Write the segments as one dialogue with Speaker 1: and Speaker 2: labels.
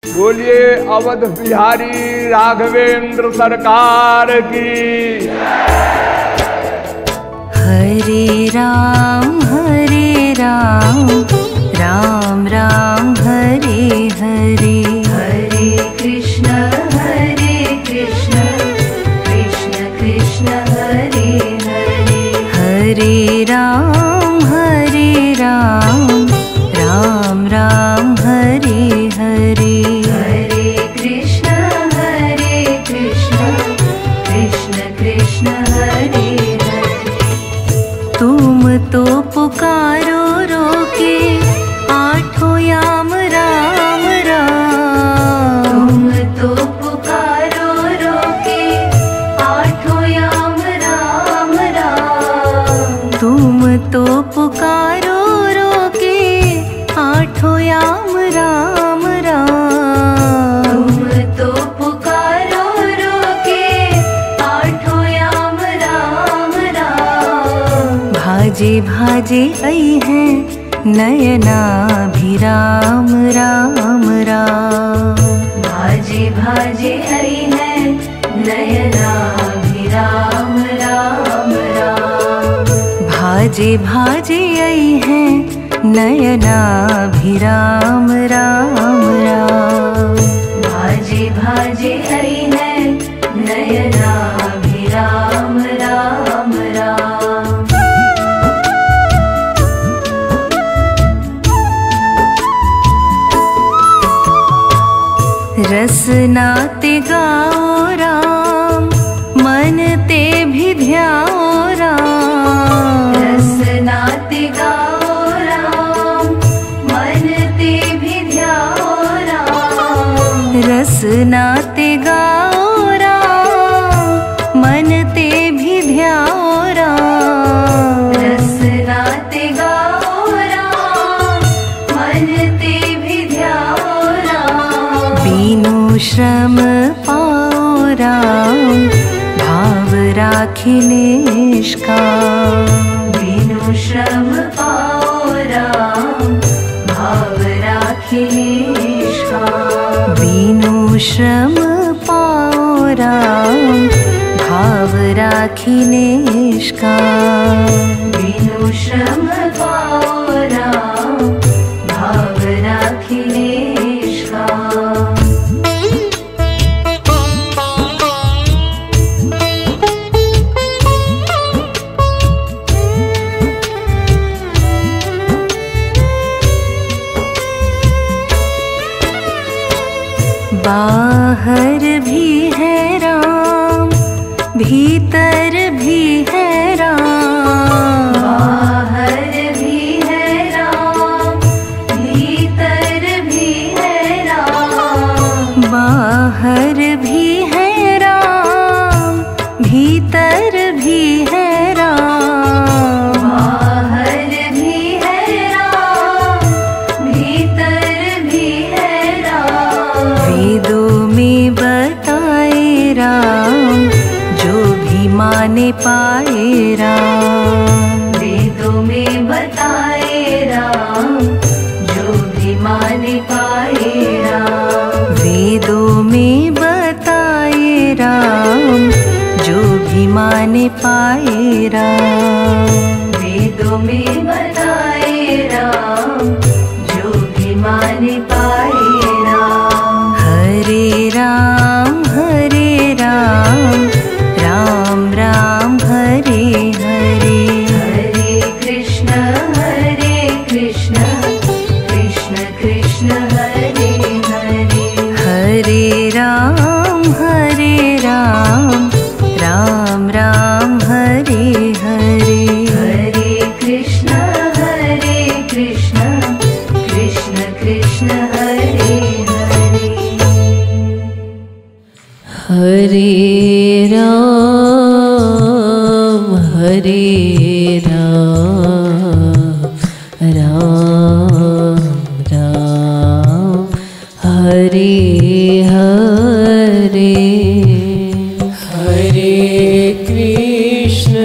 Speaker 1: बोलिए अवध बिहारी राघवेंद्र सरकार की।
Speaker 2: हरे राम राम राम हरे हरे, हरे कृष्ण कृष्ण कृष्ण हरे हरे, हरे राम राम राम हरे हरे, हरे कृष्ण कृष्ण कृष्ण हरे हरे। तुम तो पुकारो रोके आठों याम राम राम, तुम तो पुकारो रोके आठों याम राम राम, तुम तो पुकारो रोके आठों याम राम राम, तुम तो पुकारो रोके आठों याम राम राम। भाजे भाजे आई हैं नयनाभिराम राम राम, भाजे भाजे आई हैं नयनाभिराम राम राम, भाजे भाजे आई हैं नयनाभिराम राम राम, भाजे भाजे आई हैं नयनाभिराम राम राम। रसनाते गाओ राम, मन ते भी ध्याओ राम, रसनाते गाओ राम, मन ते भी ध्याओ राम, रसनाते गाओ राम, मन ते भी ध्याओ राम, रसनाते गाओ राम, मन ते भी ध्याओ राम। बीनु श्रम पाओ राम, भाव राखी निष्काम, बीनु श्रम पाओ राम, भाव राखी निष्काम, बीनु श्रम पाओ राम, भाव राखी निष्काम, बीनु श्रम पाओ राम, भाव राखी निष्काम। बाहर भी है राम, भीतर भी है राम, बाहर भी है राम, भीतर भी है राम, बाहर भी है राम, भीतर भी है राम, बाहर भी है राम, भीतर भी है राम। वेदों में बताए राम, जो भी माने पाए राम, वेदों में बताए राम, जो भी माने पाए राम, वेदों में बताए राम, जो भी माने पाए राम, वेदों में बताए राम, जो भी माने पाए राम। हरे राम राम राम हरे हरे, हरे कृष्ण कृष्ण कृष्ण हरे हरे, हरे राम राम राम हरे हरे, हरे कृष्ण कृष्ण कृष्ण हरे हरे। हरे राम राम राम हरे हरे, हरे कृष्ण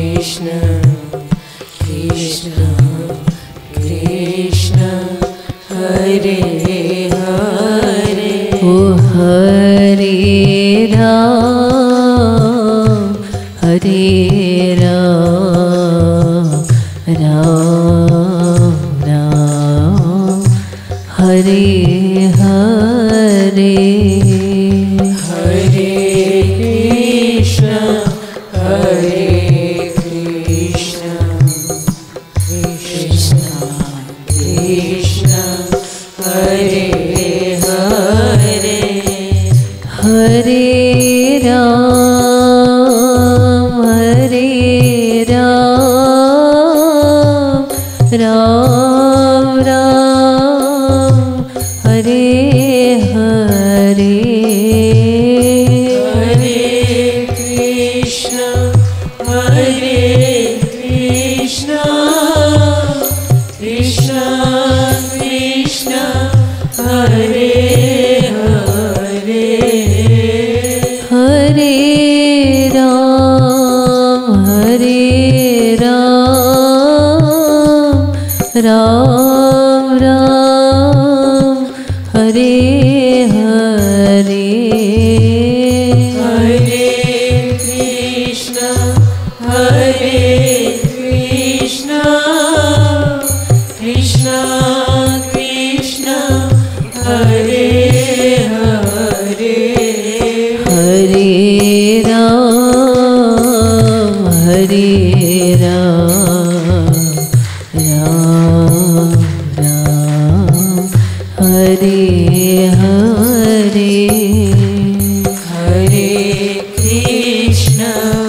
Speaker 2: कृष्ण कृष्ण हरे हरे ओ हरे राम राम राम हरे हरे हरे कृष्ण कृष्ण कृष्ण हरे हरे हरे राम राम राम हरे हरे हरे कृष्ण कृष्ण कृष्ण कृष्ण हरे हरे हरे राम राम राम हरे हरे हरे कृष्ण कृष्ण कृष्ण कृष्ण हरे हरे हरे राम राम राम हरे हरे हरे कृष्ण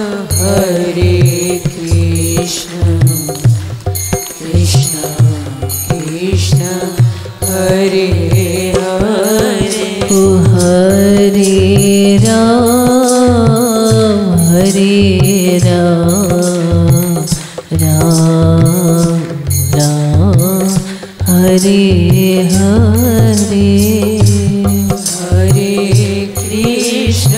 Speaker 2: कृष्ण कृष्ण हरे हरे ओ हरे राम राम राम हरे हरे हरे कृष्ण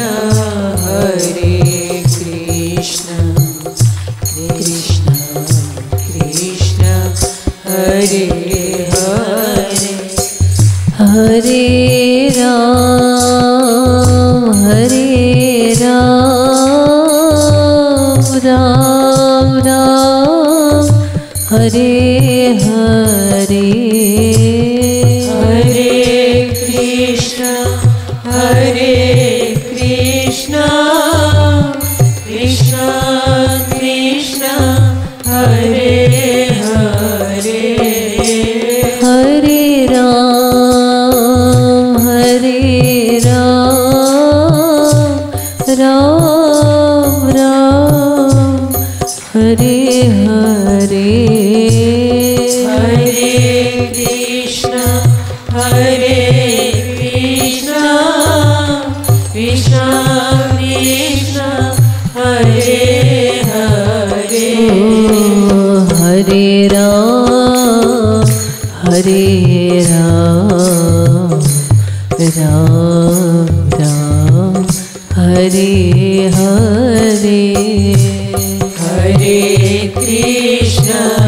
Speaker 2: कृष्ण कृष्ण हरे हरे हरे राम राम राम हरे हरे हरे कृष्ण कृष्ण कृष्ण कृष्ण हरे हरे हरे राम राम राम हरे हरे हरे कृष्ण कृष्ण कृष्ण कृष्ण हरे हरे हरे राम राम राम हरे हरे हरे कृष्ण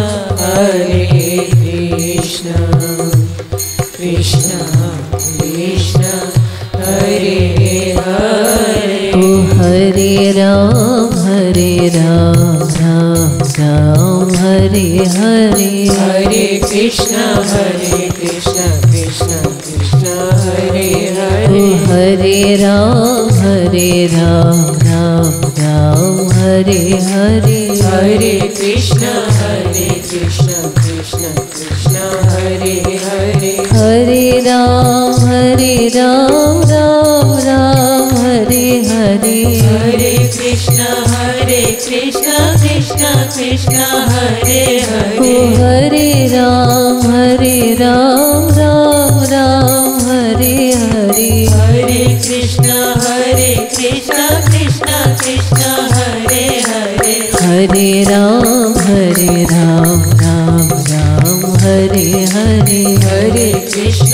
Speaker 2: कृष्ण कृष्ण हरे हरे ओ हरे राम राम राम हरे हरे हरे कृष्ण कृष्ण कृष्ण हरे हरे ओ हरे राम राम राम हरे हरे हरे कृष्ण कृष्ण कृष्ण हरे हरे हरे राम राम राम हरे हरे हरे कृष्ण कृष्ण कृष्ण हरे हरे ओ हरे राम राम राम हरे हरे हरे कृष्ण कृष्ण कृष्ण हरे हरे हरे राम राम राम हरे हरे हरे कृष्ण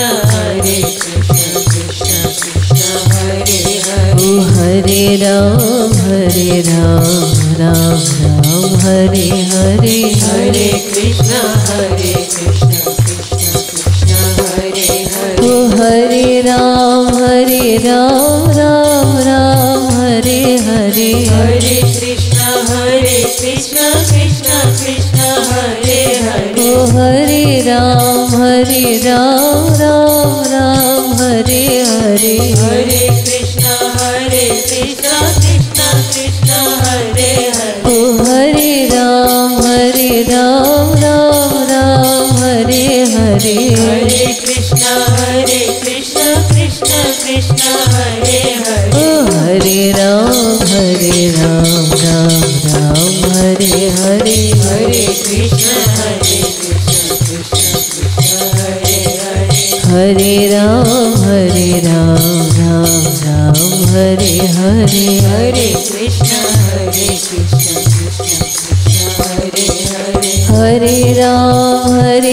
Speaker 2: कृष्ण कृष्ण हरे हरे ओ हरे राम राम हरे हरे हरे कृष्ण कृष्ण कृष्ण हरे राम राम राम हरे हरे
Speaker 3: हरे कृष्णा कृष्णा कृष्णा हरे हरे
Speaker 2: ओ हरे राम राम राम हरे हरे
Speaker 3: हरे कृष्णा कृष्णा कृष्णा हरे हरे
Speaker 2: ओ हरे राम राम राम हरे हरे
Speaker 3: हरे कृष्णा कृष्णा कृष्णा हरे हरे
Speaker 2: ओ हरे राम राम राम हरे हरे
Speaker 3: हरे कृष्णा कृष्णा कृष्णा हरे हरे
Speaker 2: हरे राम राम राम हरे हरे
Speaker 3: हरे कृष्णा कृष्णा कृष्णा हरे हरे
Speaker 2: हरे राम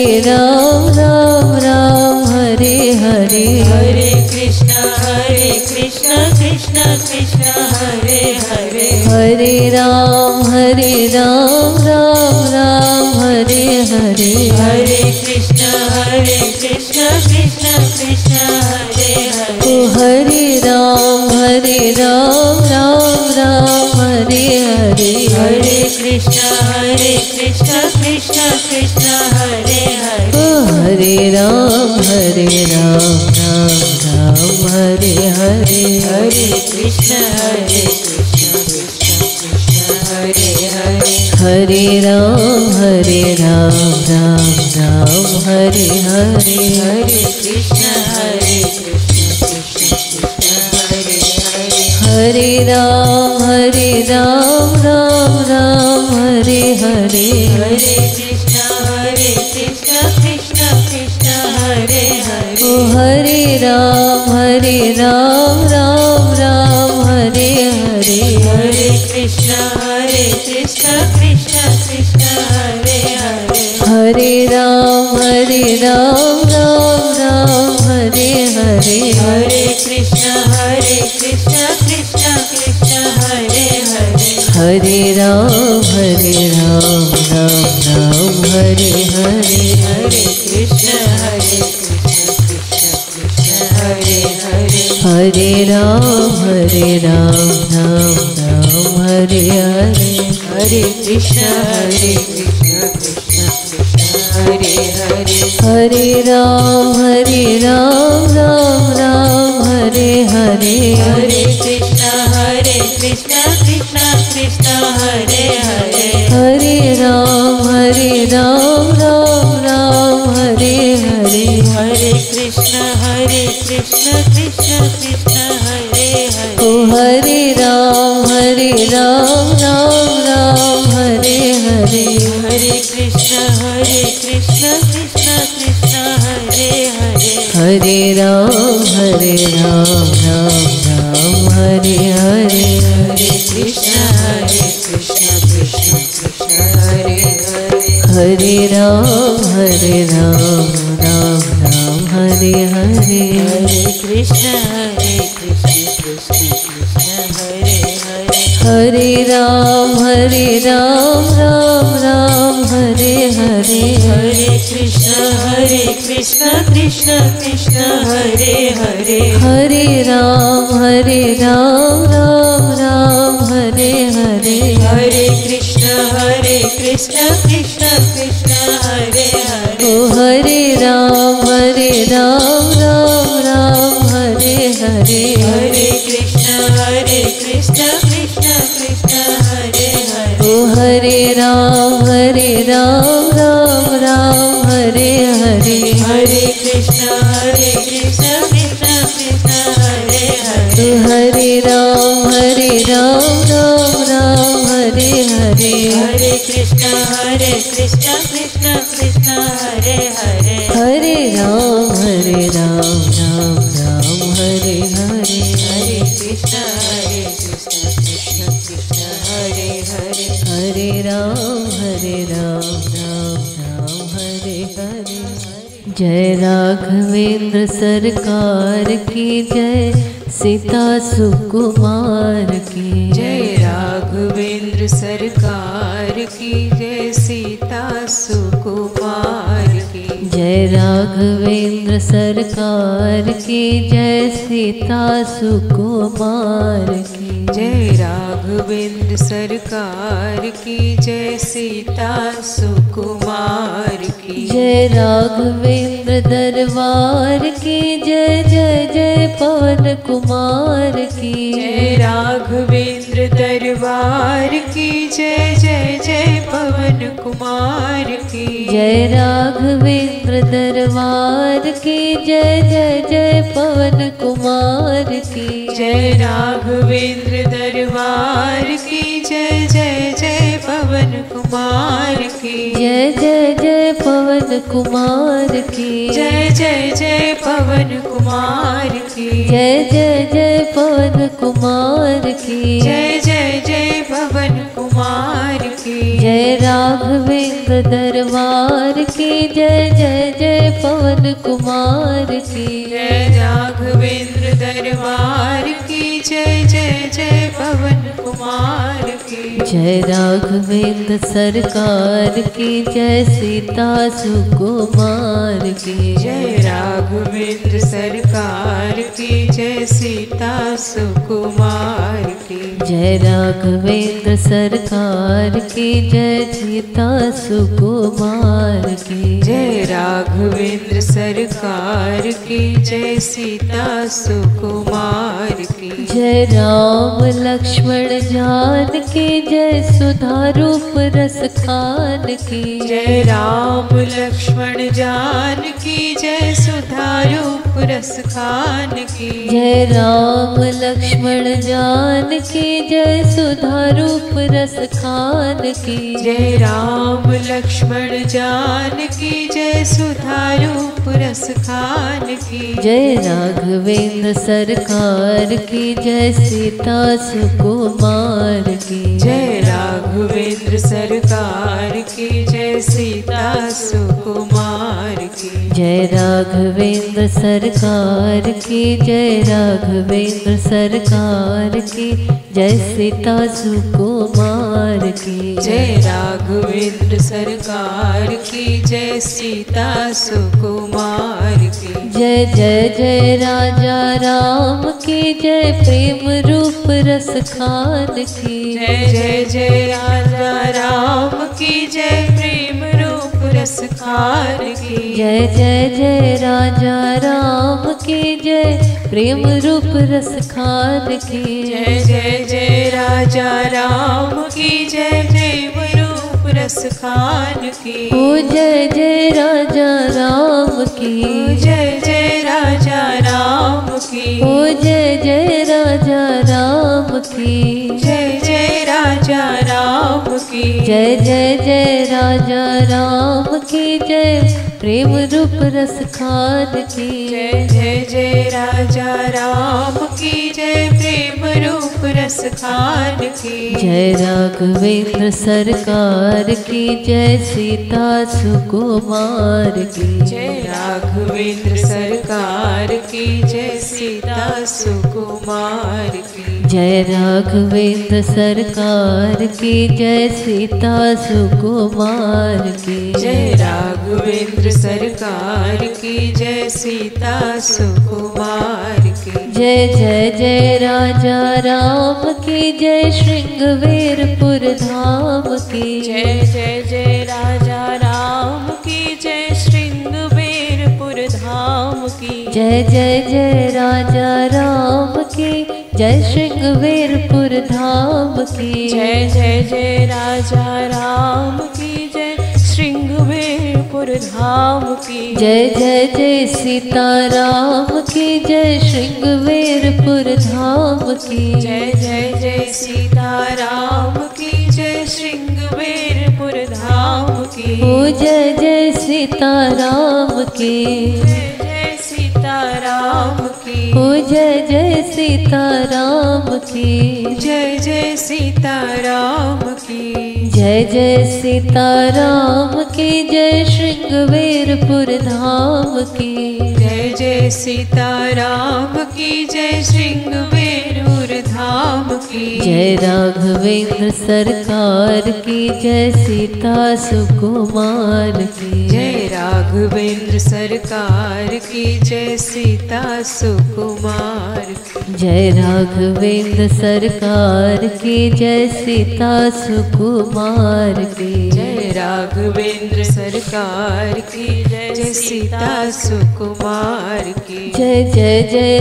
Speaker 2: राम राम हरे हरे
Speaker 3: हरे कृष्णा कृष्णा कृष्णा हरे हरे
Speaker 2: हरे राम राम राम हरे हरे
Speaker 3: हरे कृष्णा कृष्णा कृष्णा हरे हरे
Speaker 2: ओ हरे राम राम राम हरे हरे
Speaker 3: हरे कृष्णा कृष्णा कृष्णा हरे हरे
Speaker 2: ओ हरे राम राम राम हरे हरे
Speaker 3: हरे कृष्णा कृष्णा कृष्णा हरे हरे
Speaker 2: हरे राम राम राम हरे हरे
Speaker 3: हरे कृष्णा कृष्णा कृष्णा हरे हरे
Speaker 2: हरे राम राम राम हरे हरे
Speaker 3: हरे कृष्णा कृष्णा कृष्णा हरे हरे
Speaker 2: ओ हरे राम राम राम हरे हरे
Speaker 3: हरे कृष्णा कृष्णा कृष्णा हरे हरे
Speaker 2: हरे राम राम राम हरे हरे
Speaker 3: हरे कृष्णा कृष्णा कृष्णा हरे हरे
Speaker 2: हरे राम राम राम हरे हरे
Speaker 3: हरे कृष्णा कृष्णा कृष्णा हरे हरे
Speaker 2: हरे राम राम राम हरे हरे
Speaker 3: हरे कृष्णा कृष्णा कृष्णा हरे हरे
Speaker 2: हरे राम राम राम हरे हरे
Speaker 3: हरे कृष्णा कृष्णा कृष्णा हरे हरे
Speaker 2: हरे राम राम राम हरे हरे
Speaker 3: हरे कृष्णा कृष्णा कृष्णा हरे हरे
Speaker 2: ओ हरे राम राम राम हरे हरे
Speaker 3: हरे कृष्णा कृष्णा कृष्णा हरे हरे
Speaker 2: हरे राम राम राम हरे हरे
Speaker 3: हरे कृष्णा कृष्णा कृष्णा हरे हरे
Speaker 2: हरे राम राम राम हरे हरे
Speaker 3: हरे कृष्णा कृष्णा हरे हरे
Speaker 2: हरे राम राम राम हरे हरे
Speaker 3: हरे कृष्णा कृष्णा हरे हरे
Speaker 2: हरे राम राम राम हरे हरे
Speaker 3: हरे कृष्णा कृष्णा कृष्णा हरे हरे
Speaker 2: ओ हरे राम राम राम हरे हरे
Speaker 3: हरे कृष्णा कृष्णा कृष्णा हरे हरे
Speaker 2: ओ हरे राम राम राम हरे हरे
Speaker 3: हरे कृष्णा कृष्णा कृष्णा हरे हरे
Speaker 2: ओ हरे राम राम राम हरे हरे
Speaker 3: हरे कृष्णा कृष्णा कृष्णा हरे हरे
Speaker 2: हरे राम राम राम हरे हरे
Speaker 3: हरे कृष्णा कृष्णा कृष्णा हरे हरे
Speaker 2: हरे राम राम राम हरे हरे जय राघवेंद्र सरकार की जय सीता सुकुमार की
Speaker 3: जय राघवेंद्र सरकार की जय सीता सुकुमार की
Speaker 2: जय राघवेंद्र सरकार की जय सीता सुकुमार की
Speaker 3: जय राघवेंद्र सरकार की जय सीता सुकुमार की
Speaker 2: जय राघवेंद्र दरबार की जय जय जय पवन कुमार की
Speaker 3: जय राघवेंद्र दरबार की जय जय जय पवन कुमार की
Speaker 2: जय राघवेंद्र दरबार की जय जय जय पवन कुमार की
Speaker 3: जय राघवेंद्र दरबार की जय जय जय पवन कुमार की
Speaker 2: जय जय जय पवन कुमार की
Speaker 3: जय जय जय पवन कुमार की
Speaker 2: जय जय जय पवन कुमार की
Speaker 3: जय जय जय पवन कुमार की
Speaker 2: जय राघवेंद्र दरबार की जय जय जय पवन कुमार की
Speaker 3: जय राघवेंद्र दरबार की जय जय जय पवन कुमार की
Speaker 2: जय राघवेंद्र सरकार की जय सीता सुकुमार की
Speaker 3: जय राघवेंद्र सरकार की जय सीता सुकुमार की
Speaker 2: जय राघवेंद्र सरकार की जय सीता सुकुमार की
Speaker 3: जय राघवेंद्र सरकार की जय सीता सुकुमार की
Speaker 2: जय राम लक्ष्मण जान की जय सुधा रूप रस खान की
Speaker 3: जय राम लक्ष्मण जान की जय सुधा रूप रस खान की
Speaker 2: जय राम लक्ष्मण जान की जय सुधा रूप रस खान की
Speaker 3: जय राम लक्ष्मण जान की जय सुधा रूप रस खान की
Speaker 2: जय राघवेंद्र सरकार की जय सीता सुकुमार की
Speaker 3: जय राघवेंद्र सरकार की जय सीता सुकुमार की
Speaker 2: जय राघवेंद्र सरकार की जय राघवेंद्र सरकार की जय सीता सुकुमार की
Speaker 3: जय राघवेंद्र सरकार की जय सीता सुकुमार की
Speaker 2: जय जय जय राजा राम की जय प्रेम रूप रस खान की
Speaker 3: जय जय जय राजा राम की जय प्रेम रूप रस खान की
Speaker 2: जय जय जय राजा राम की जय प्रेम रूप रस खान की
Speaker 3: जय जय जय राजा राम की जय प्रेम रूप रस खान की
Speaker 2: ओ जय जय राजा राम की
Speaker 3: जय जय राजा राम की
Speaker 2: ओ जय जय राजा राम की
Speaker 3: जय जय राजा राम की
Speaker 2: जय जय जय राजा राम की जय प्रेम रूप रस खान की
Speaker 3: जय जय जय राजा राम की जय प्रेम रूप रस खान की
Speaker 2: जय राघवेंद्र सरकार की जय सीता सुकुमार की
Speaker 3: जय राघवेंद्र सरकार की जय सीता सुकुमार की
Speaker 2: जय राघवेंद्र सरकार की जय सीता सुकुमार की
Speaker 3: जय राघवेंद्र सरकार की जय सीता सुकुमार की
Speaker 2: जय जय जय राजा राम की जय श्रृंगवेरपुर धाम की
Speaker 3: जय जय जय राजा राम की जय श्रृंगवेरपुर धाम की
Speaker 2: जय जय जय राजा राम की जय श्रृंगवेरपुर धाम की
Speaker 3: जय जय जय राजा राम की जय श्रृंगवेरपुर धाम की
Speaker 2: जय जय जय सीताराम की जय श्रृंगवेरपुर धाम की
Speaker 3: जय जय जय सीताराम की जय श्रृंगवेरपुर धाम की
Speaker 2: ओ जय जय सीताराम की
Speaker 3: जय जय सीताराम की
Speaker 2: ओ जय जय सीताराम की
Speaker 3: जय जय सीताराम की
Speaker 2: जय जय सीताराम की जय श्रृंगवेरपुर धाम की
Speaker 3: जय जय सीताराम की जय श्रृंगवेरपुर धाम की
Speaker 2: जय राघवेंद्र सरकार की जय सीता सुकुमार की
Speaker 3: जय राघवेंद्र सरकार की जय सीता सुकुमार की
Speaker 2: जय राघवेंद्र सरकार की जय सीता सुकुमार की
Speaker 3: जय राघवेंद्र सरकार की जय सीता सुकुमार की
Speaker 2: जय जय जय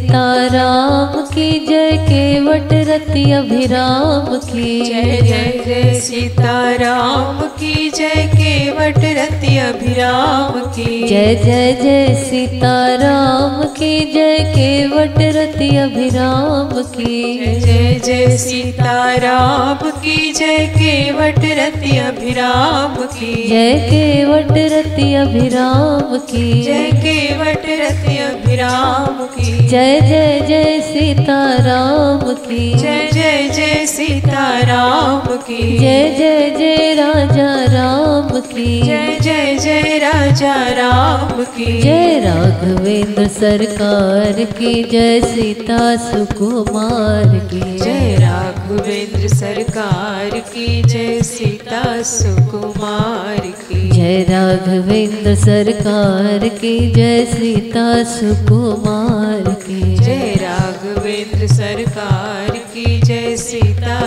Speaker 2: सीताराम की जय केवट रति अभिराम की
Speaker 3: जय जय जय सीताराम की जय केवट रति अभिराम की
Speaker 2: जय जय जय सीताराम की जय केवट रति अभिराम की
Speaker 3: जय जय सीताराम की जय केवट रति अभिराम की
Speaker 2: जय केवट रति अभिराम की
Speaker 3: जय केवट रति अभिराम की
Speaker 2: जय जय जय सीताराम की
Speaker 3: जय जय जय सीताराम की
Speaker 2: जय जय जय राजा राम की
Speaker 3: जय जय जय राजा राम की
Speaker 2: जय राघवेंद्र सरकार की जय सीता सुकुमार की
Speaker 3: जय राघवेंद्र सरकार की जय सीता सुकुमार की
Speaker 2: जय राघवेंद्र सरकार की जय सीता सुकुमार की
Speaker 3: जय राघवेंद्र सरकार की जय सीता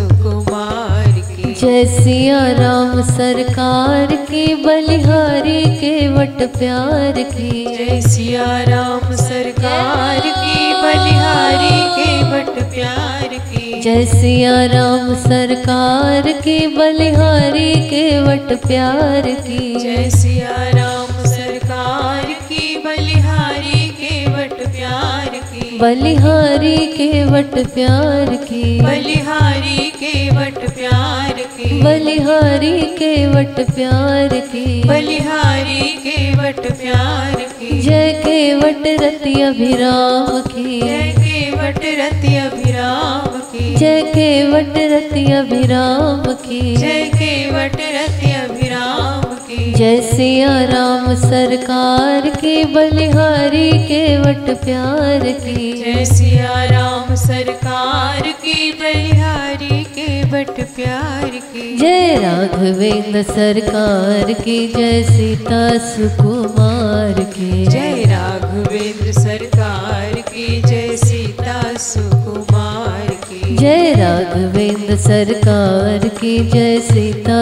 Speaker 3: सुकुमार की
Speaker 2: जय सिया राम सरकार की बलिहारी के वट प्यार की
Speaker 3: जय सिया राम सरकार की बलिहारी के वट प्यार की
Speaker 2: जय सिया राम सरकार की बलिहारी के वट प्यार की
Speaker 3: जय सिया राम सरकार की बलिहारी के वट प्यार की
Speaker 2: बलिहारी के वट प्यार की
Speaker 3: बलिहारी के वट प्यार की
Speaker 2: बलिहारी के वट प्यार की
Speaker 3: बलिहारी के वट प्यार की
Speaker 2: जय के वट रति अभिराम की
Speaker 3: जय के वट रति अभिराम की
Speaker 2: जय के वट रति अभिराम की
Speaker 3: जय के वट रति अभिराम की
Speaker 2: जय सिया राम सरकार की बलिहारी के वट प्यार की
Speaker 3: जय सिया राम सरकार की बलिहारी के वट प्यार की
Speaker 2: जय राघवेंद्र सरकार की जय सीता सुकुमार की
Speaker 3: जय राघवेंद्र सरकार की जय सीता सुकुमार की
Speaker 2: जय राघवेंद्र सरकार की जय सीता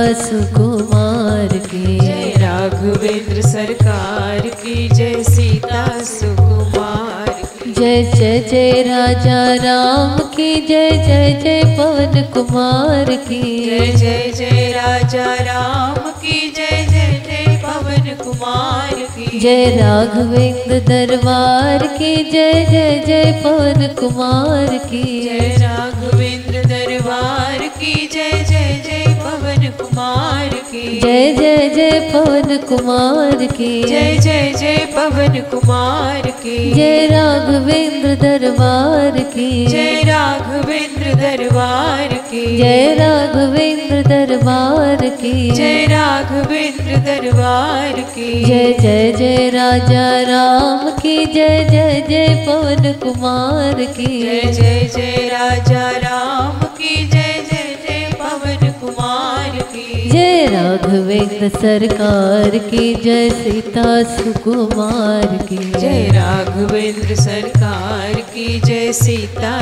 Speaker 2: सुकुमार की
Speaker 3: जय राघवेंद्र सरकार की जय सीता सुकुमार की
Speaker 2: जय जय जय राजा राम की जय जय जय पवन कुमार की
Speaker 3: जय जय जय राजा राम की जय जय जय पवन कुमार की
Speaker 2: जय राघवेंद्र दरबार की जय जय जय पवन कुमार की
Speaker 3: जय राघवेंद्र दरबार की जय जय जय पवन कुमार की
Speaker 2: जय जय जय पवन कुमार की
Speaker 3: जय जय जय पवन कुमार की
Speaker 2: जय राघवेंद्र दरबार की
Speaker 3: जय राघवेंद्र दरबार की
Speaker 2: जय राघवेंद्र दरबार की
Speaker 3: जय राघवेंद्र दरबार की
Speaker 2: जय जय जय राजा राम की जय जय जय पवन कुमार की
Speaker 3: जय जय जय राजा राम की जय जय जय पवन कुमार की
Speaker 2: जय राघवेंद्र सरकार की जय सीता सुकुमार की
Speaker 3: जय राघवेंद्र सरकार की जय सीता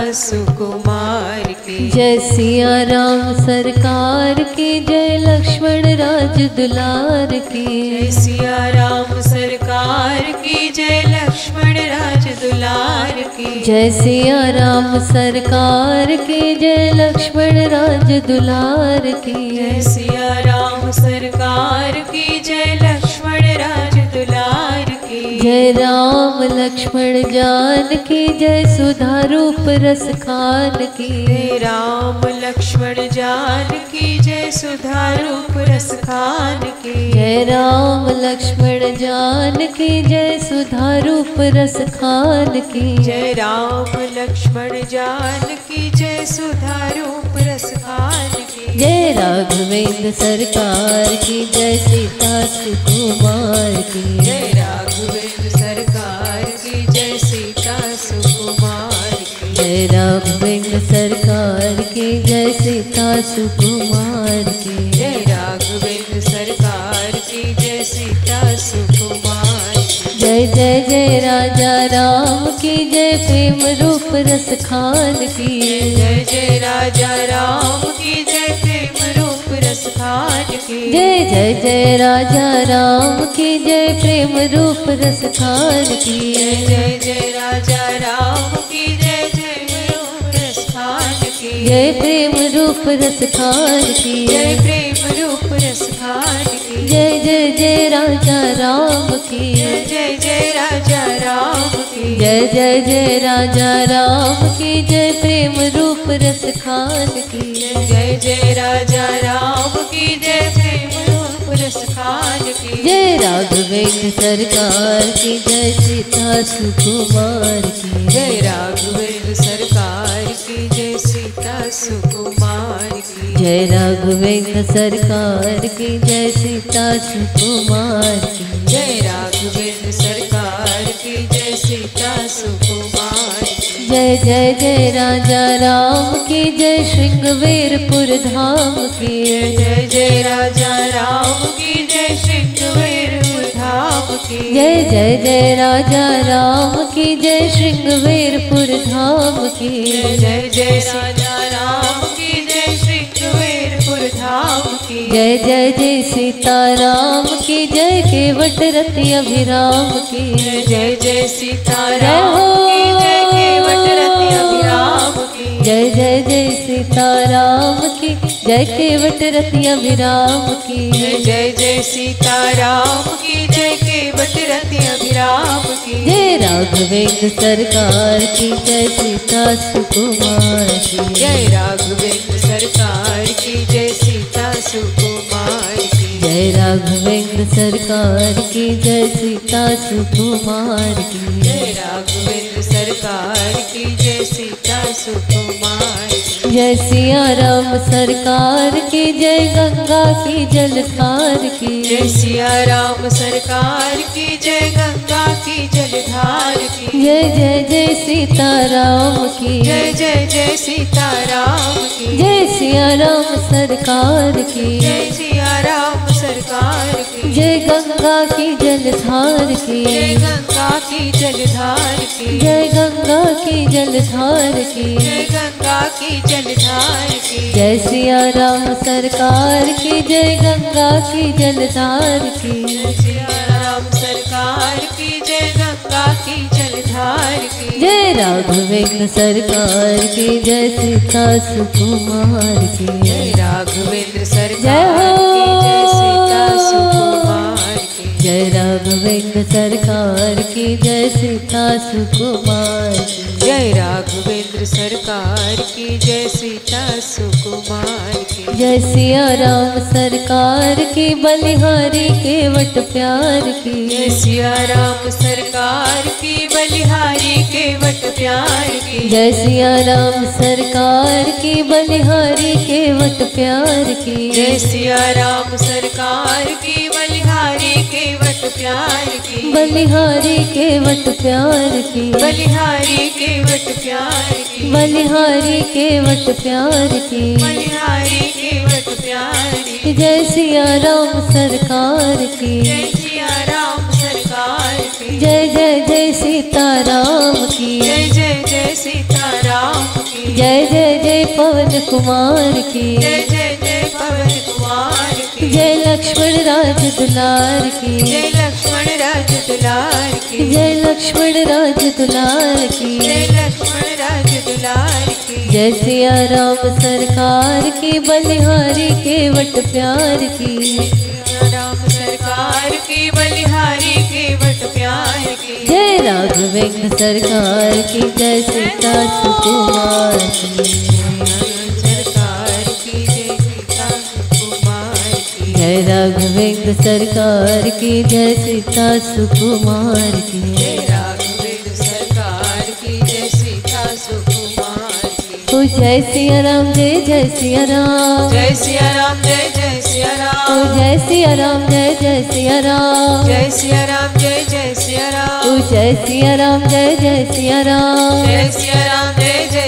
Speaker 3: सुकुमार की
Speaker 2: जय सिया राम सरकार की जय लक्ष्मण राज दुलार की
Speaker 3: जय सिया राम सरकार की जय लक्ष्मण राज दुलार की
Speaker 2: जय सिया राम सरकार की जय लक्ष्मण राज दुलार की
Speaker 3: जय सिया राम सरकार की जय लक्ष्मण राज दुलार की
Speaker 2: जय राम लक्ष्मण जान की जय सुधा रूप रस खान की
Speaker 3: जय राम लक्ष्मण जान की जय सुधा रूप रस खान की
Speaker 2: जय राम लक्ष्मण जान की जय सुधा रूप रस खान की
Speaker 3: जय राम लक्ष्मण जान की जय सुधा रूप रस खान की
Speaker 2: जय राघवेंद्र सरकार की जय सीता सुकुमार की
Speaker 3: जय राघवेंद्र सरकार की जय सीता सुकुमार की
Speaker 2: जय राघवेंद्र सुकुमार की।
Speaker 3: जय राघवेंद्र सरकार की जय सीता सुकुमार की।
Speaker 2: जय जय जय राजा राम की जय प्रेम रूप रस खान की।
Speaker 3: जय जय राजा राम की जय प्रेम रूप रस खान की।
Speaker 2: जय जय जय राजा राम की जय प्रेम रूप रस खान की।
Speaker 3: जय जय जय राजा राम की जय प्रेम रूप रस खान की।
Speaker 2: जय प्रेम रूप रस खान की।
Speaker 3: जय प्रेम रूप रस खान की।
Speaker 2: जय जय जय राजा राम की।
Speaker 3: जय जय जय राजा राम की।
Speaker 2: जय जय जय राजा राम की जय प्रेम रूप रस खान की।
Speaker 3: जय जय राजा राम की जय प्रेम रूप रस खान की।
Speaker 2: जय राघवेंद्र सरकार की जय सीता सुकुमार की।
Speaker 3: जय राघवेंद्र सरकार की जय सीता सुकुमार की।
Speaker 2: जय राघवेंद्र सरकार की जय सीता सुकुमार की।
Speaker 3: जय राघवेंद्र सरकार की जय सीता सुकुमार की।
Speaker 2: जय जय जय राजा राम की जय श्रृंगवेरपुर धाम की।
Speaker 3: जय जय राजा राम की जय श्रृंगवेरपुर धाम की।
Speaker 2: जय जय जय राजा राम की जय श्रृंगवेरपुर धाम की।
Speaker 3: जय जय राजा राम की जय श्रृंगवेरपुर धाम की।
Speaker 2: जय जय जय सीताराम की जय केवट रति अभिराम की।
Speaker 3: जय जय सीताराम की जय केवट रति अभिराम की।
Speaker 2: जय जय जय सीताराम की जय केवट रति अभिराम की।
Speaker 3: जय जय सीताराम की जय केवट रति अभिराम की।
Speaker 2: जय राघवेंद्र सरकार की जय सीता सुकुमार की।
Speaker 3: जय राघवेंद्र सरकार की जय सीता सुकुमार की।
Speaker 2: जय राघवेंद्र सरकार की जय सीता सुकुमार की।
Speaker 3: जय राघवेंद्र सरकार की जय सीता सुकुमार की।
Speaker 2: जय सिया राम सरकार की जय गंगा की जलधार की।
Speaker 3: जय सिया राम सरकार की जय गंगा की जलधार की।
Speaker 2: जय जय जय सीताराम की।
Speaker 3: जय जय जय सीताराम की।
Speaker 2: जय सिया राम सरकार की।
Speaker 3: जय सिया राम सरकार की।
Speaker 2: जय गंगा की जलधार की।
Speaker 3: जय गंगा की जलधार की।
Speaker 2: जय गंगा की जलधार की।
Speaker 3: जय गंगा की जलधार की।
Speaker 2: जय सिया राम सरकार की जय गंगा की जलधार की।
Speaker 3: जय सिया राम सरकार की जय गंगा की जलधार की।
Speaker 2: जय राघवेंद्र सरकार की जय सीता सुकुमार की।
Speaker 3: जय राघवेंद्र सरकार की जय सीता सुकुमार की।
Speaker 2: जय राघवेंद्र सरकार की जय सीता सुकुमार की।
Speaker 3: जय राघवेंद्र सरकार की जय सीता सुकुमार की।
Speaker 2: जय सिया राम सरकार की बलिहारी केवट प्यार की।
Speaker 3: जय सिया राम सरकार की बलिहारी केवट प्यार की।
Speaker 2: जय सिया राम सरकार की बलिहारी केवट प्यार की।
Speaker 3: जय सिया राम सरकार की बलिहारी केवट प्यार की।
Speaker 2: बलिहारी केवट प्यार की।
Speaker 3: बलिहारी केवट प्यार की।
Speaker 2: बलिहारी केवट प्यार की।
Speaker 3: बलिहारी केवट प्यार की।
Speaker 2: जय सिया राम सरकार की।
Speaker 3: जय सिया राम सरकार की।
Speaker 2: जय जय जय सीताराम की।
Speaker 3: जय जय जय सीताराम की।
Speaker 2: जय जय जय पवन कुमार की।
Speaker 3: जय जय जय पवन कुमार की।
Speaker 2: जय लक्ष्मण राज दुलार की।
Speaker 3: जय लक्ष्मण राज दुलार की।
Speaker 2: जय लक्ष्मण राज दुलार की।
Speaker 3: जय लक्ष्मण राज दुलार की।
Speaker 2: जय सिया राम सरकार की बलिहारी केवट प्यार की।
Speaker 3: सिया राम सरकार की बलिहारी केवट प्यार की।
Speaker 2: जय राघवेंद्र सरकार की जय सीता सुकुमार की।
Speaker 3: सरकार की जय सीता सुकुमार की।
Speaker 2: जय राघवेंद्र सरकार की जय सीता सुकुमार की।
Speaker 3: जय राघवेंद्र सरकार की जय सीता सुकुमार की।
Speaker 2: ओ जय सिया राम जय सिया राम।
Speaker 3: जय सिया राम जय सिया
Speaker 2: ओ
Speaker 3: राम।
Speaker 2: जय सिया राम जय सिया राम।
Speaker 3: जय सिया राम जय सिया
Speaker 2: ओ
Speaker 3: राम।
Speaker 2: जय सिया राम जय सिया राम।
Speaker 3: जय सिया राम जय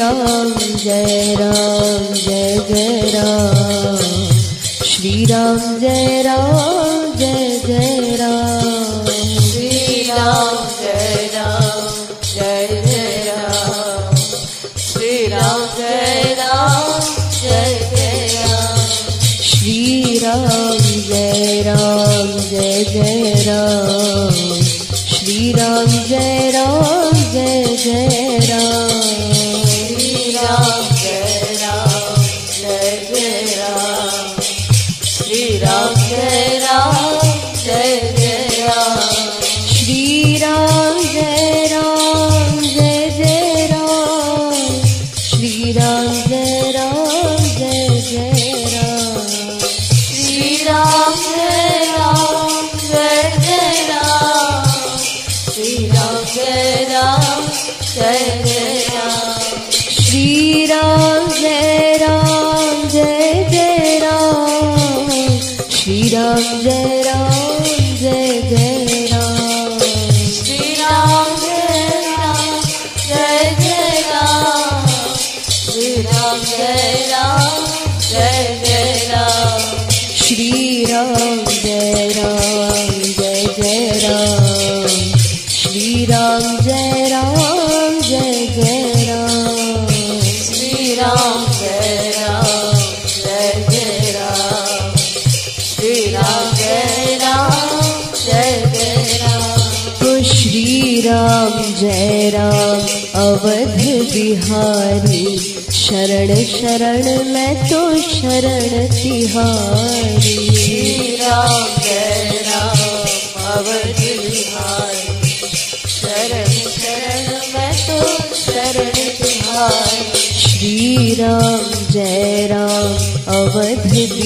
Speaker 2: राम जय राम जय जय राम, श्री राम जय राम जय जय राम, श्री राम जय राम जय जय राम, श्री राम जय राम जय जय राम, श्री राम जय राम जय जय राम, श्री राम जय राम जय जय राम, श्री राम जय राम जय जय राम, श्री राम जय राम जय जय राम, श्री राम जय राम जय जय राम, श्री राम जय राम जय जय राम, श्री राम जय राम जय जय राम, श्री राम जय राम जय जय राम, श्री राम जय राम जय जय राम, श्री राम जय राम जय जय राम, श्री राम जय राम जय जय राम, श्री राम जय राम जय जय राम, श्री राम जय राम जय जय राम, श्री राम जय राम जय जय राम, श्री राम जय राम जय जय राम, श्री राम जय राम जय जय राम, तो श्री राम जय राम अवध बिहारी, शरण शरण मैं तो शरण तिहारी, श्री राम जय राम अवध बिहारी, शरण शरण मैं तो शरण तिहारी, श्री राम जय राम अवध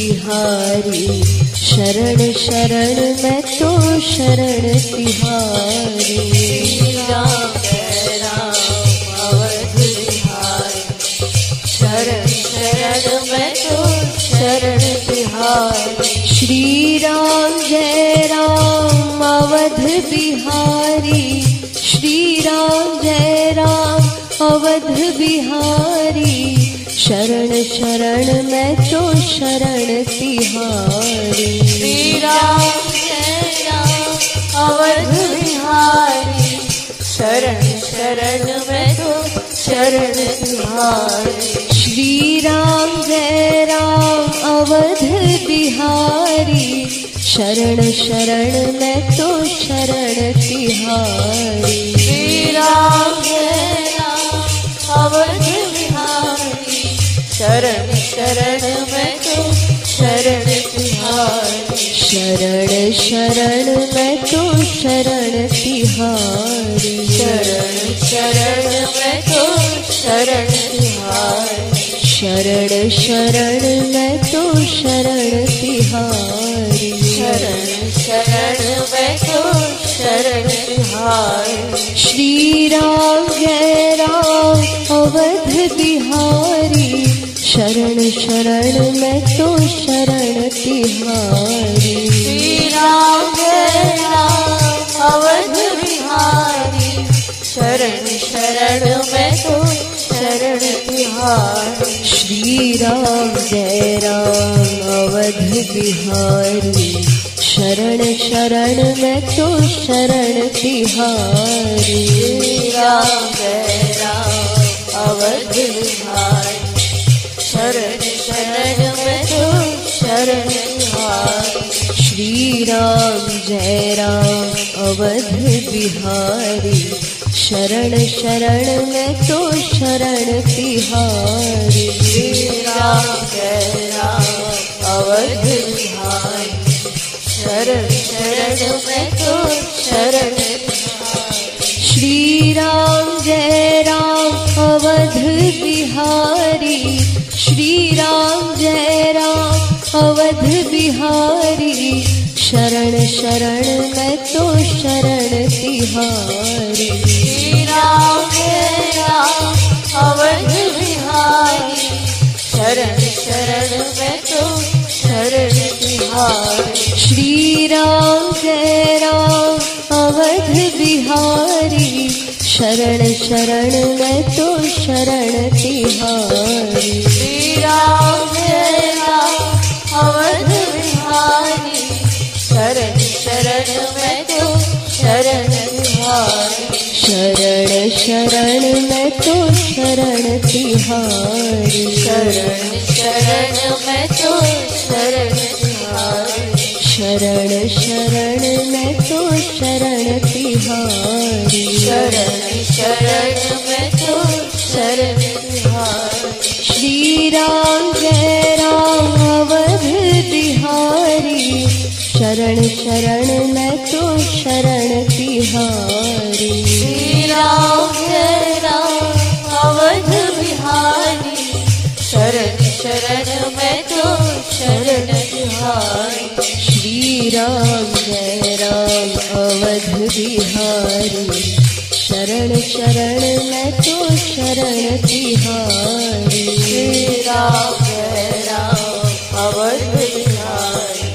Speaker 2: बिहारी, शरण शरण मैं तो शरण तिहारी, श्री राम जय राम अवध बिहारी, शरण शरण मैं तो शरण तिहारी, श्री राम जय राम अवध बिहारी, श्री राम जय राम अवध बिहारी, शरण शरण मैं तो शरण तिहारी, श्री राम जय राम अवध बिहारी, शरण शरण मैं तो शरण तिहारी, श्री राम जय राम अवध बिहारी, शरण शरण मैं तो शरण तिहारी, श्री राम जय राम अवध बिहारी, शरण शरण मैं तो शरण तिहारी, शरण शरण मैं तो शरण तिहारी, शरण शरण मैं तो शरण तिहारी, शरण शरण मैं तो शरण तिहारी, शरण शरण मैं तो शरण तिहारी, श्री राम जय राम अवध बिहारी, शरण शरण मैं तो शरण तिहारी, श्री राम जय राम अवध बिहारी, शरण शरण मैं तो शरण तिहारी, श्री राम जय राम अवध बिहारी, शरण शरण मैं तो शरण तिहारी, श्री राम जय राम अवध बिहारी, शरण शरण मैं तो शरण तिहारी, श्री राम जय राम अवध बिहारी, शरण शरण मैं तो शरण तिहारी, श्री राम जय राम अवध बिहारी, शरण शरण मैं तो शरण तिहारी, श्री राम जय राम अवध बिहारी, श्री राम जय राम अवध बिहारी, शरण शरण मैं तो शरण तिहारी, श्री राम जय राम अवध बिहारी, शरण शरण मैं तो शरण तिहारी, श्री राम जय राम अवध बिहारी, शरण शरण मैं तो शरण तिहारी। बिहारी। श्री राम जय राम अवध बिहारी, शरण शरण मैं तो शरण तिहारी। शरण शरण मैं तो शरण तिहारी। शरण शरण मैं तो शरण तिहारी। शरण शरण मैं तो शरण तिहारी। शरण शरण मैं तो शरण तिहारी। श्री राम जय राम अवध बिहारी, शरण शरण मैं तो शरण तिहारी। श्री राम जय राम अवध बिहारी, शरण शरण मैं तो शरण तिहारी। श्री राम जय राम अवध बिहारी, शरण शरण मैं तो शरण तिहारी। श्री राम जय राम अवध बिहारी,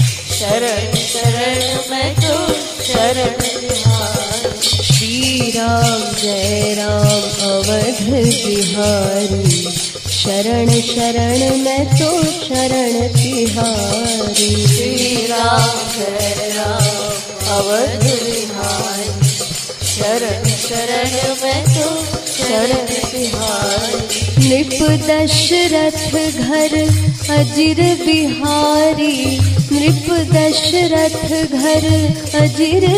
Speaker 2: शरण शरण मैं तो शरण तिहारी। श्री राम जय राम अवध बिहारी, शरण शरण मैं तो शरण तिहारी। श्री राम जय राम अवध बिहारी, शरण शरण मैं तो शरण तिहारी। नृप दशरथ घर अजिर बिहारी, नृप दशरथ घर अजिर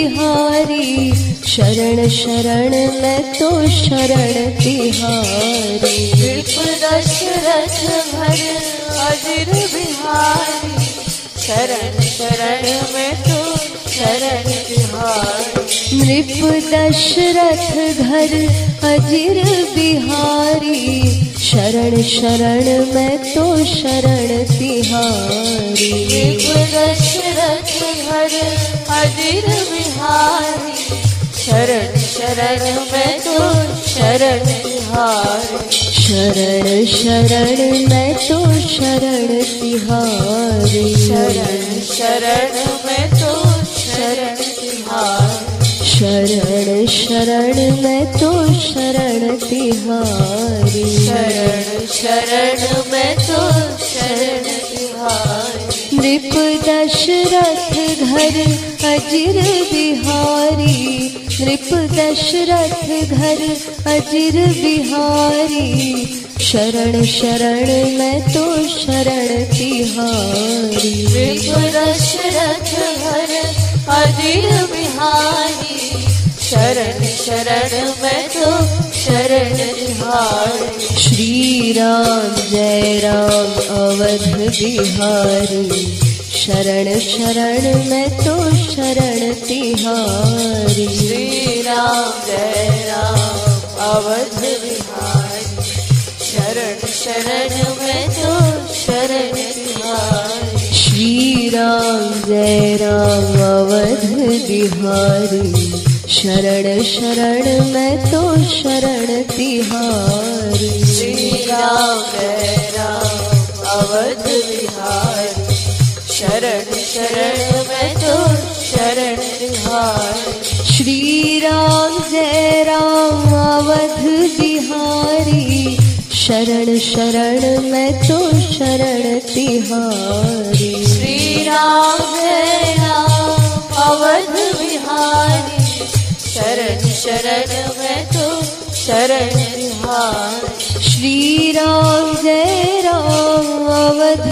Speaker 2: बिहारी, शरण शरण मैं तो शरण तिहारी। नृप दशरथ घर अजिर बिहारी, शरण शरण मैं तो शरण तिहारी। नृप दशरथ घर अजिर बिहारी, शरण शरण मैं तो शरण तिहारी। नृप दशरथ घर अजिर बिहारी, शरण शरण मैं तो शरण तिहारी। शरण शरण मैं तो शरण तिहारी। शरण शरण मैं तो शरण तिहारी। शरण शरण मैं तो शरण तिहारी। शरण शरण मैं तो शरण तिहारी। नृप दशरथ घर अजिर बिहारी, नृप दशरथ घर अजिर बिहारी, शरण शरण मैं तो शरण तिहारी। नृप दशरथ घर अजिर बिहारी, शरण शरण मैं तो शरण तिहारी। श्री राम जय राम अवध बिहारी, शरण शरण मैं तो शरण तिहारी। श्री राम जय राम अवध बिहारी, शरण शरण मैं तो शरण तिहारी। श्री राम जय राम अवध बिहारी, शरण शरण मैं तो शरण तिहारी। श्री राम जय राम अवध बिहारी, शरण शरण मैं तो शरण तिहारी। श्री राम जय राम अवध बिहारी, शरण शरण मैं तो शरण तिहारी। श्री राम जय राम अवध बिहारी, शरण शरण मैं तो शरण तिहारी। श्री राम जय राम अवध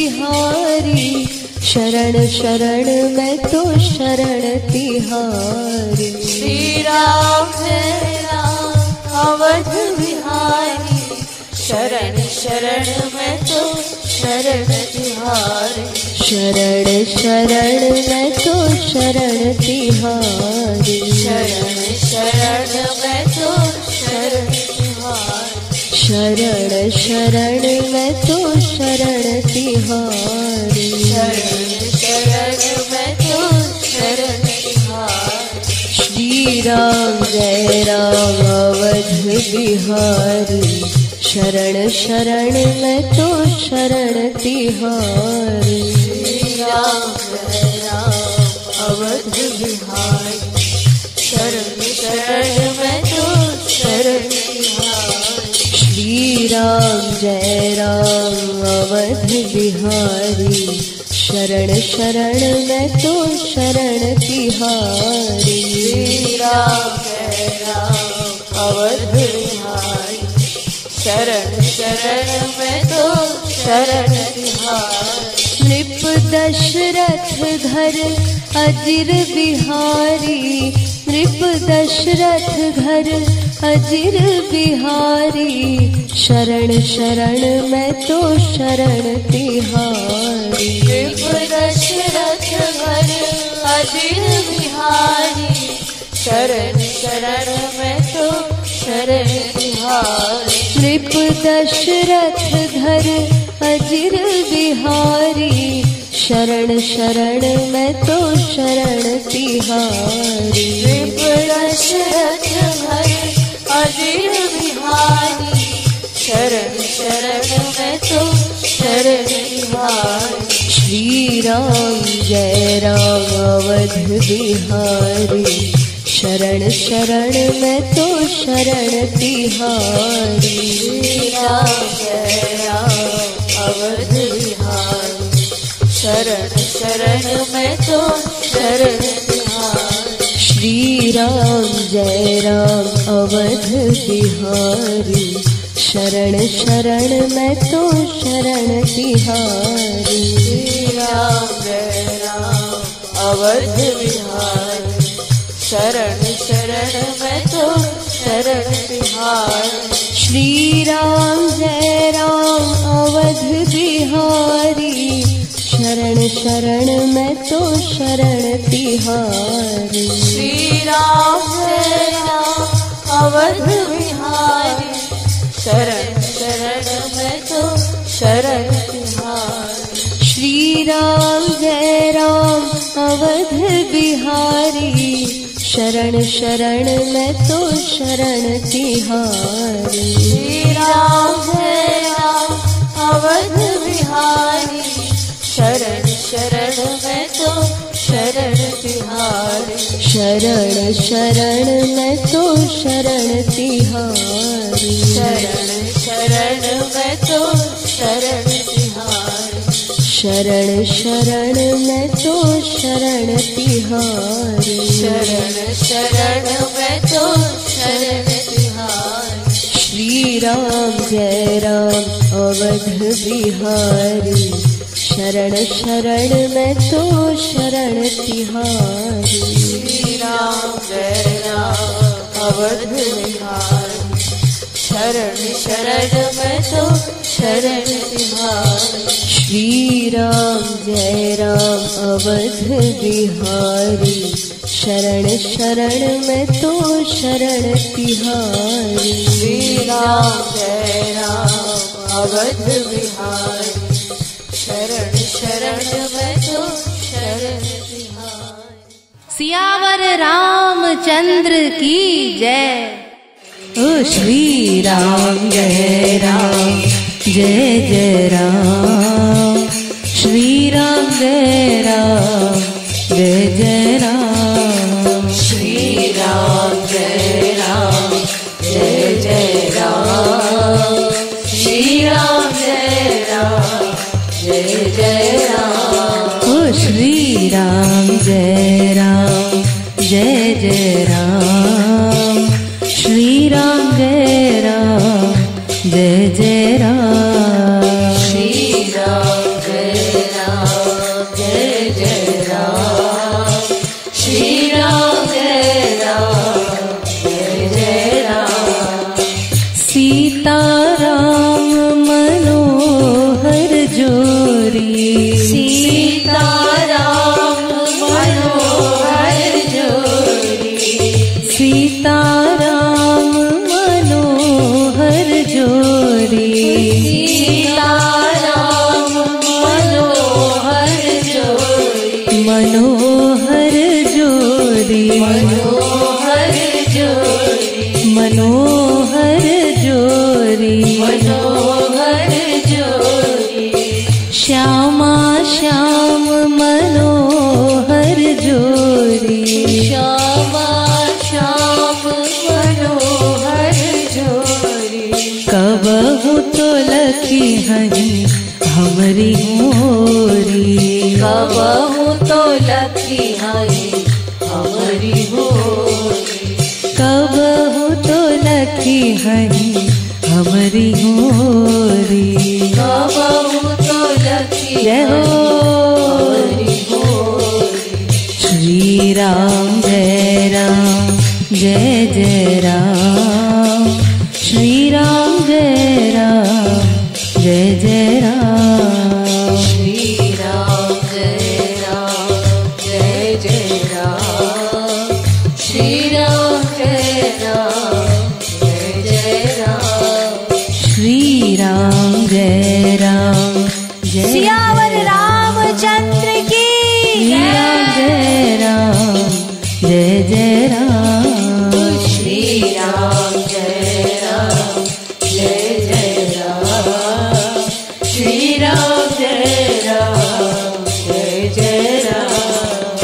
Speaker 2: बिहारी, शरण शरण मैं तो शरण तिहारी। श्री राम जय राम अवध बिहारी, शरण शरण मैं तो शरण तिहारी। शरण शरण मैं तो शरण तिहारी। शरण शरण मैं तो शरण तिहारी। शरण शरण मैं तो शरण तिहारी। शरण शरण मैं तो शरण तिहारी। श्री राम जय राम अवध बिहारी, शरण शरण मैं तो शरण तिहारी। श्री राम जय राम अवध बिहारी, शरण शरण मैं तो शरण तिहारी। श्री राम जय राम अवध बिहारी, शरण शरण मैं तो शरण तिहारी।
Speaker 3: श्री राम जय राम अवध बिहारी, शरण शरण मैं तो शरण तिहारी।
Speaker 2: नृप दशरथ घर अजिर बिहारी, नृप दशरथ घर अजिर बिहारी, शरण शरण मैं तो शरण तिहारी।
Speaker 3: नृप दशरथ घर अजिर बिहारी, शरण शरण मैं तो शरण तिहारी।
Speaker 2: नृप दशरथ घर अजिर बिहारी, शरण शरण मैं तो शरण तिहारी।
Speaker 3: नृप दशरथ घर अजिर बिहारी, शरण शरण मैं तो शरण तिहारी।
Speaker 2: श्री राम जय राम अवध बिहारी, शरण शरण मैं तो शरण तिहारी।
Speaker 3: श्री राम जय राम अवध बिहारी, शरण शरण मैं तो शरण तिहारी।
Speaker 2: श्री राम जय राम अवध बिहारी, शरण शरण मैं तो शरण तिहारी।
Speaker 3: श्री राम जय राम अवध बिहारी, शरण शरण मैं तो शरण तिहारी।
Speaker 2: श्री राम जय राम अवध बिहारी, शरण शरण मैं तो शरण तिहारी।
Speaker 3: श्री राम जय राम अवध बिहारी, शरण शरण मैं तो शरण तिहारी।
Speaker 2: श्री राम जय राम अवध बिहारी, शरण शरण मैं तो शरण तिहारी।
Speaker 3: श्री राम जय राम अवध बिहारी, शरण शरण मैं तो शरण तिहारी।
Speaker 2: शरण शरण मैं तो शरण तिहारी।
Speaker 3: शरण शरण मैं तो शरण तिहारी।
Speaker 2: शरण शरण मैं तो शरण तिहारी।
Speaker 3: शरण शरण मैं तो शरण तिहारी।
Speaker 2: श्री राम जय राम अवध बिहारी, शरण शरण मैं तो शरण तिहारी।
Speaker 3: श्री राम जय राम अवध बिहारी, शरण शरण मैं तो शरण तिहारी।
Speaker 2: श्री राम जय राम अवध बिहारी, शरण शरण मैं तो शरण तिहारी।
Speaker 3: श्री राम जय राम अवध बिहारी, शरण शरण मैं तो शरण तिहारी।
Speaker 2: सियावर रामचंद्र की जय। ओ श्री राम जय राम जय जय राम, श्री राम जय राम जय जय राम।
Speaker 3: श्री राम जय राम जय जय राम, श्री राम जय राम जय जय राम।
Speaker 2: ओ श्री राम जय राम जय जय राम, श्री राम जय राम जय जय राम।
Speaker 3: श्री राम जय राम जय जय राम, श्री राम जय राम जय जय राम।
Speaker 2: सीता राम मनोहर जोरी,
Speaker 3: सीता राम मनोहर जोरी,
Speaker 2: सीता राम मनोहर जोरी,
Speaker 3: सीता राम मनोहर जोरी,
Speaker 2: मनोहर जोरी,
Speaker 3: मनोहर जोरी,
Speaker 2: मनोहर जोरी,
Speaker 3: मनोहर जोरी।
Speaker 2: श्यामा श्याम मनोहर जोरी,
Speaker 3: श्यामा श्याम मनोहर जोरी,
Speaker 2: कबहु हमरी होरी। कबहू तो लखी हई हमरी होरी। कबहू तो लखी हई हमरी होरी। कबहू तो लखी जय हो हमरी होरी। श्री राम जय राम जय जय राम। श्री राम जय राम जय जय राम। श्री राम जय राम जय जय राम। श्री राम जय राम जय जय राम। श्री राम जय राम जय
Speaker 4: सियावर रामचंद्र की
Speaker 2: जय राम जय जय राम।
Speaker 4: श्री राम जय राम जय जय राम। श्री राम जय राम जय जय राम।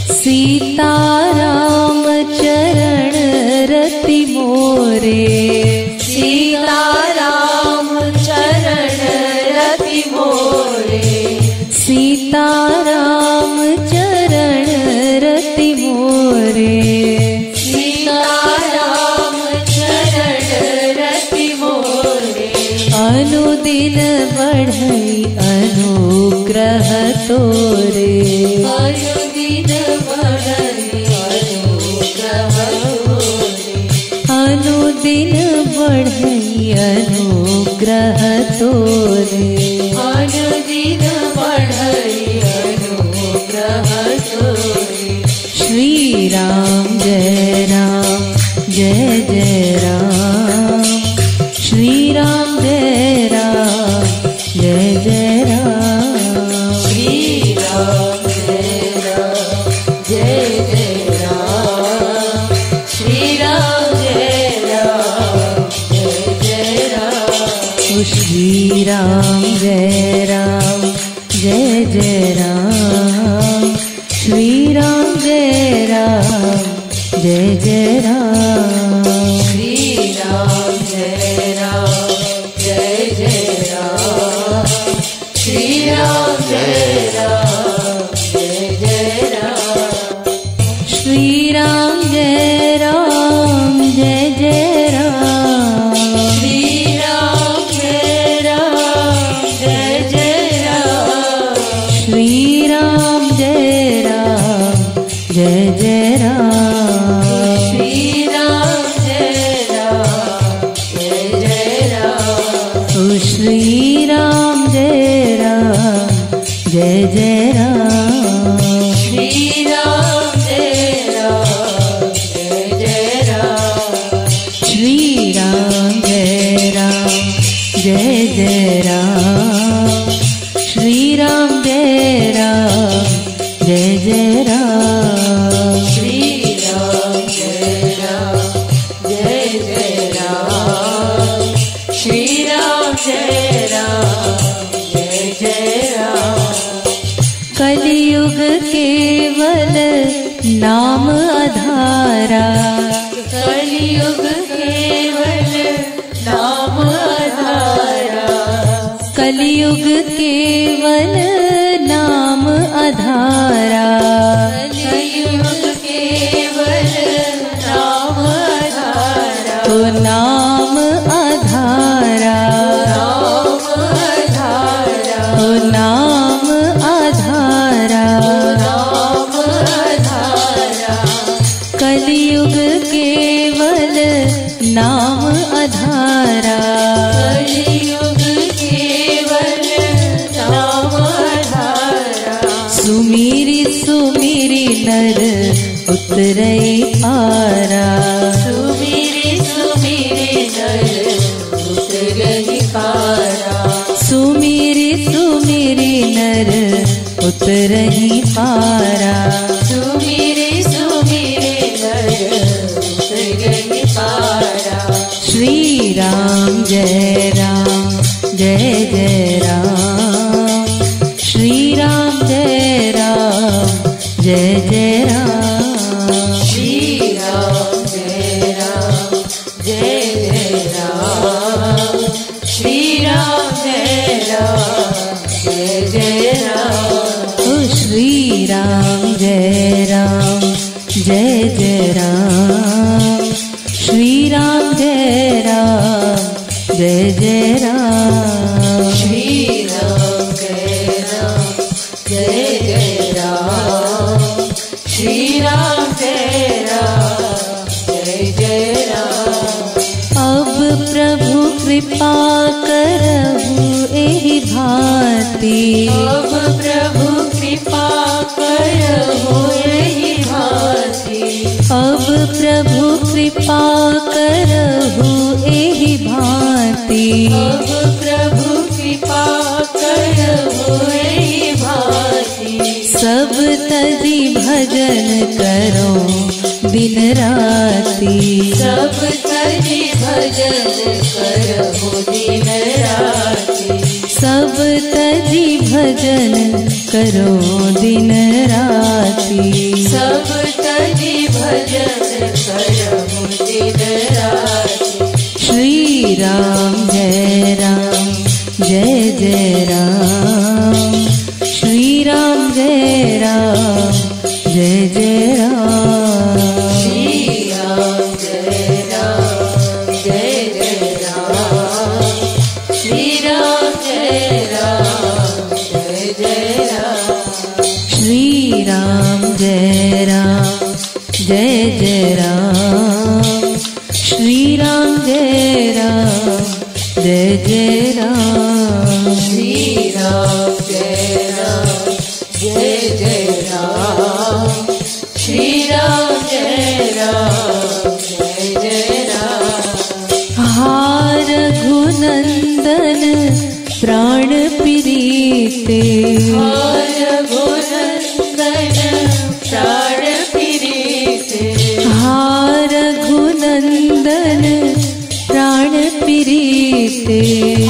Speaker 2: सीता राम चरण रति मोरे।
Speaker 4: सीता राम चरण रति मोरे।
Speaker 2: सीता राम चरण रति मोरे।
Speaker 4: सीता राम चरण रति मोरे।
Speaker 2: अनुदिन बढ़ई अनुग्रह तोरे।
Speaker 4: अनुदिन बढ़ई अनुग्रह तोरे।
Speaker 2: अनुदिन बढ़ई अनुग्रह तोरे।
Speaker 4: अनुदिन बढ़ई अनुग्रह तोरे।
Speaker 2: श्री राम जय राम जय जय राम। श्री राम जय राम जय जय राम।
Speaker 4: श्री राम जय राम जय जय राम। श्री राम जय राम जय जय राम।
Speaker 2: श्री राम जय राम जय जय राम। श्री राम जय राम जय जय राम।
Speaker 4: श्री राम जय राम जय जय राम। श्री राम जय राम जय जय राम।
Speaker 2: श्री राम जय राम जय जय राम।
Speaker 4: श्री राम जय राम जय जय राम।
Speaker 2: श्री राम जय राम जय जय राम।
Speaker 4: श्री राम जय राम जय जय राम।
Speaker 2: श्री राम जय राम जय जय राम।
Speaker 4: श्री राम जय राम जय जय राम।
Speaker 2: श्री राम जय राम जय जय राम। श्री राम जय राम जय जय राम।
Speaker 4: श्री राम जय राम जय जय राम। श्री राम जय राम जय जय राम।
Speaker 2: कलियुग केवल नाम आधारा।
Speaker 4: कलियुग केवल नाम आधारा।
Speaker 2: कलियुग केवल नाम आधारा।
Speaker 4: कलियुग केवल नाम आधारा।
Speaker 2: तो नाम आधारा।
Speaker 4: नाम आधारा।
Speaker 2: तो नाम आधारा।
Speaker 4: नाम आधारा।
Speaker 2: कलियुग केवल नाम आधारा।
Speaker 4: कलियुग केवल नाम आधारा।
Speaker 2: सुमिरी सुमिरी नर उतरई पारा।
Speaker 4: सुमिरी सुमिरी नर उतरई पारा।
Speaker 2: सुमिरी सुमिरी नर उतरई पारा।
Speaker 4: सुमिरी सुमिरी नर उतरई पारा।
Speaker 2: श्री राम जय राम जय जय राम। श्री राम जय राम जय जय राम।
Speaker 4: श्री राम जय राम जय जय राम। श्री राम जय राम जय जय राम।
Speaker 2: ओ श्री राम जय राम जय जय राम। श्री राम जय राम जय जय राम।
Speaker 4: श्री राम जय राम जय जय राम। श्री राम जय राम जय जय राम।
Speaker 2: अब प्रभु कृपा करहु एहि भांति।
Speaker 4: अब प्रभु कृपा करहु एहि भांति।
Speaker 2: अब प्रभु कृपा करहु एहि भांति।
Speaker 4: अब प्रभु कृपा करहु एहि भांति।
Speaker 2: सब तजी भजन करो दिन राति।
Speaker 4: सब तजी भजन करहु दिन राति।
Speaker 2: सब तजी भजन करो दिन राति।
Speaker 4: सब तजी भजन करहु दिन राति।
Speaker 2: श्री राम जय राम जय जय राम। श्री राम जय राम जय जय राम।
Speaker 4: श्री राम जय राम जय जय राम। श्री राम जय राम जय जय राम।
Speaker 2: श्री राम जय राम जय जय राम। श्री राम जय राम जय जय राम।
Speaker 4: श्री राम जय राम जय जय राम। श्री राम जय राम जय जय राम।
Speaker 2: हार रघुनंदन प्राण प्रीते।
Speaker 4: रघुनंदन प्राण प्रीते।
Speaker 2: हार रघुनंदन प्राण प्रीते।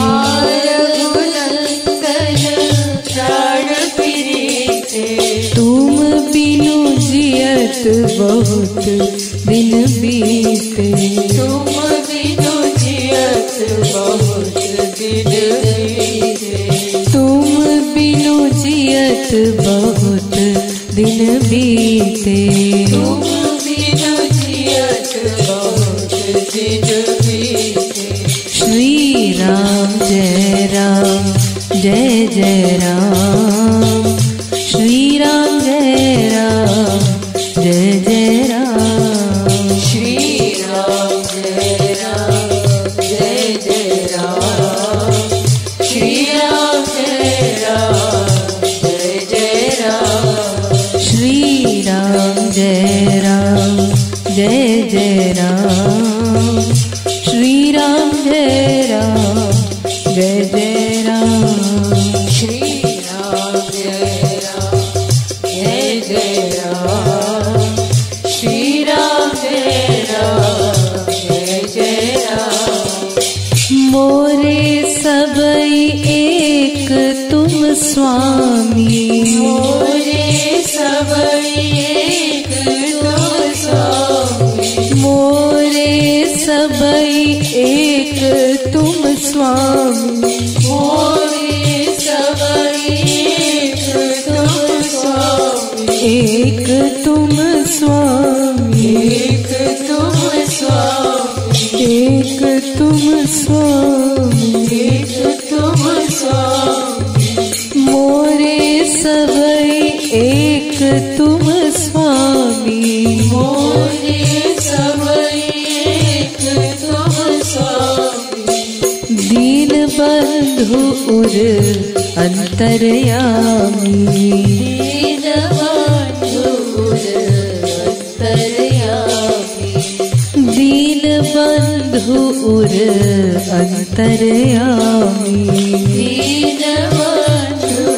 Speaker 4: रघुनंदन प्राण प्रीते।
Speaker 2: तुम बिनु जियत बहुत दिन बीते।
Speaker 4: तुम बिनु जियत बहुत दिन बीते।
Speaker 2: तुम बिनु जियत बहुत दिन बीते।
Speaker 4: तुम बिनु जियत बहुत दिन बीते।
Speaker 2: श्री राम जय राम जय जय राम। श्री राम जय राम जय जय राम।
Speaker 4: श्री राम जय राम जय जय राम। श्री राम जय राम जय जय राम।
Speaker 2: श्री राम जय राम जय जय राम। श्री राम जय राम जय जय राम।
Speaker 4: श्री राम जय राम जय जय राम। श्री राम जय राम जय जय राम।
Speaker 2: मोरे सबई एक तुम स्वामी।
Speaker 4: मोरे सबई एक तुम स्वामी।
Speaker 2: मोरे सबई एक तुम स्वामी।
Speaker 4: मोरे सबई एक तुम स्वामी।
Speaker 2: एक तुम स्वामी।
Speaker 4: एक तुम स्वामी।
Speaker 2: एक तुम स्वामी।
Speaker 4: एक तुम स्वामी।
Speaker 2: मोरे सबई एक तुम स्वामी।
Speaker 4: मोरे सबई एक तुम स्वामी।
Speaker 2: दीन बंधु उर अंतर्यामी।
Speaker 4: दीन बंधु अंतर्यामी।
Speaker 2: दीन बंधु उर अंतर्यामी।
Speaker 4: दीन बंधु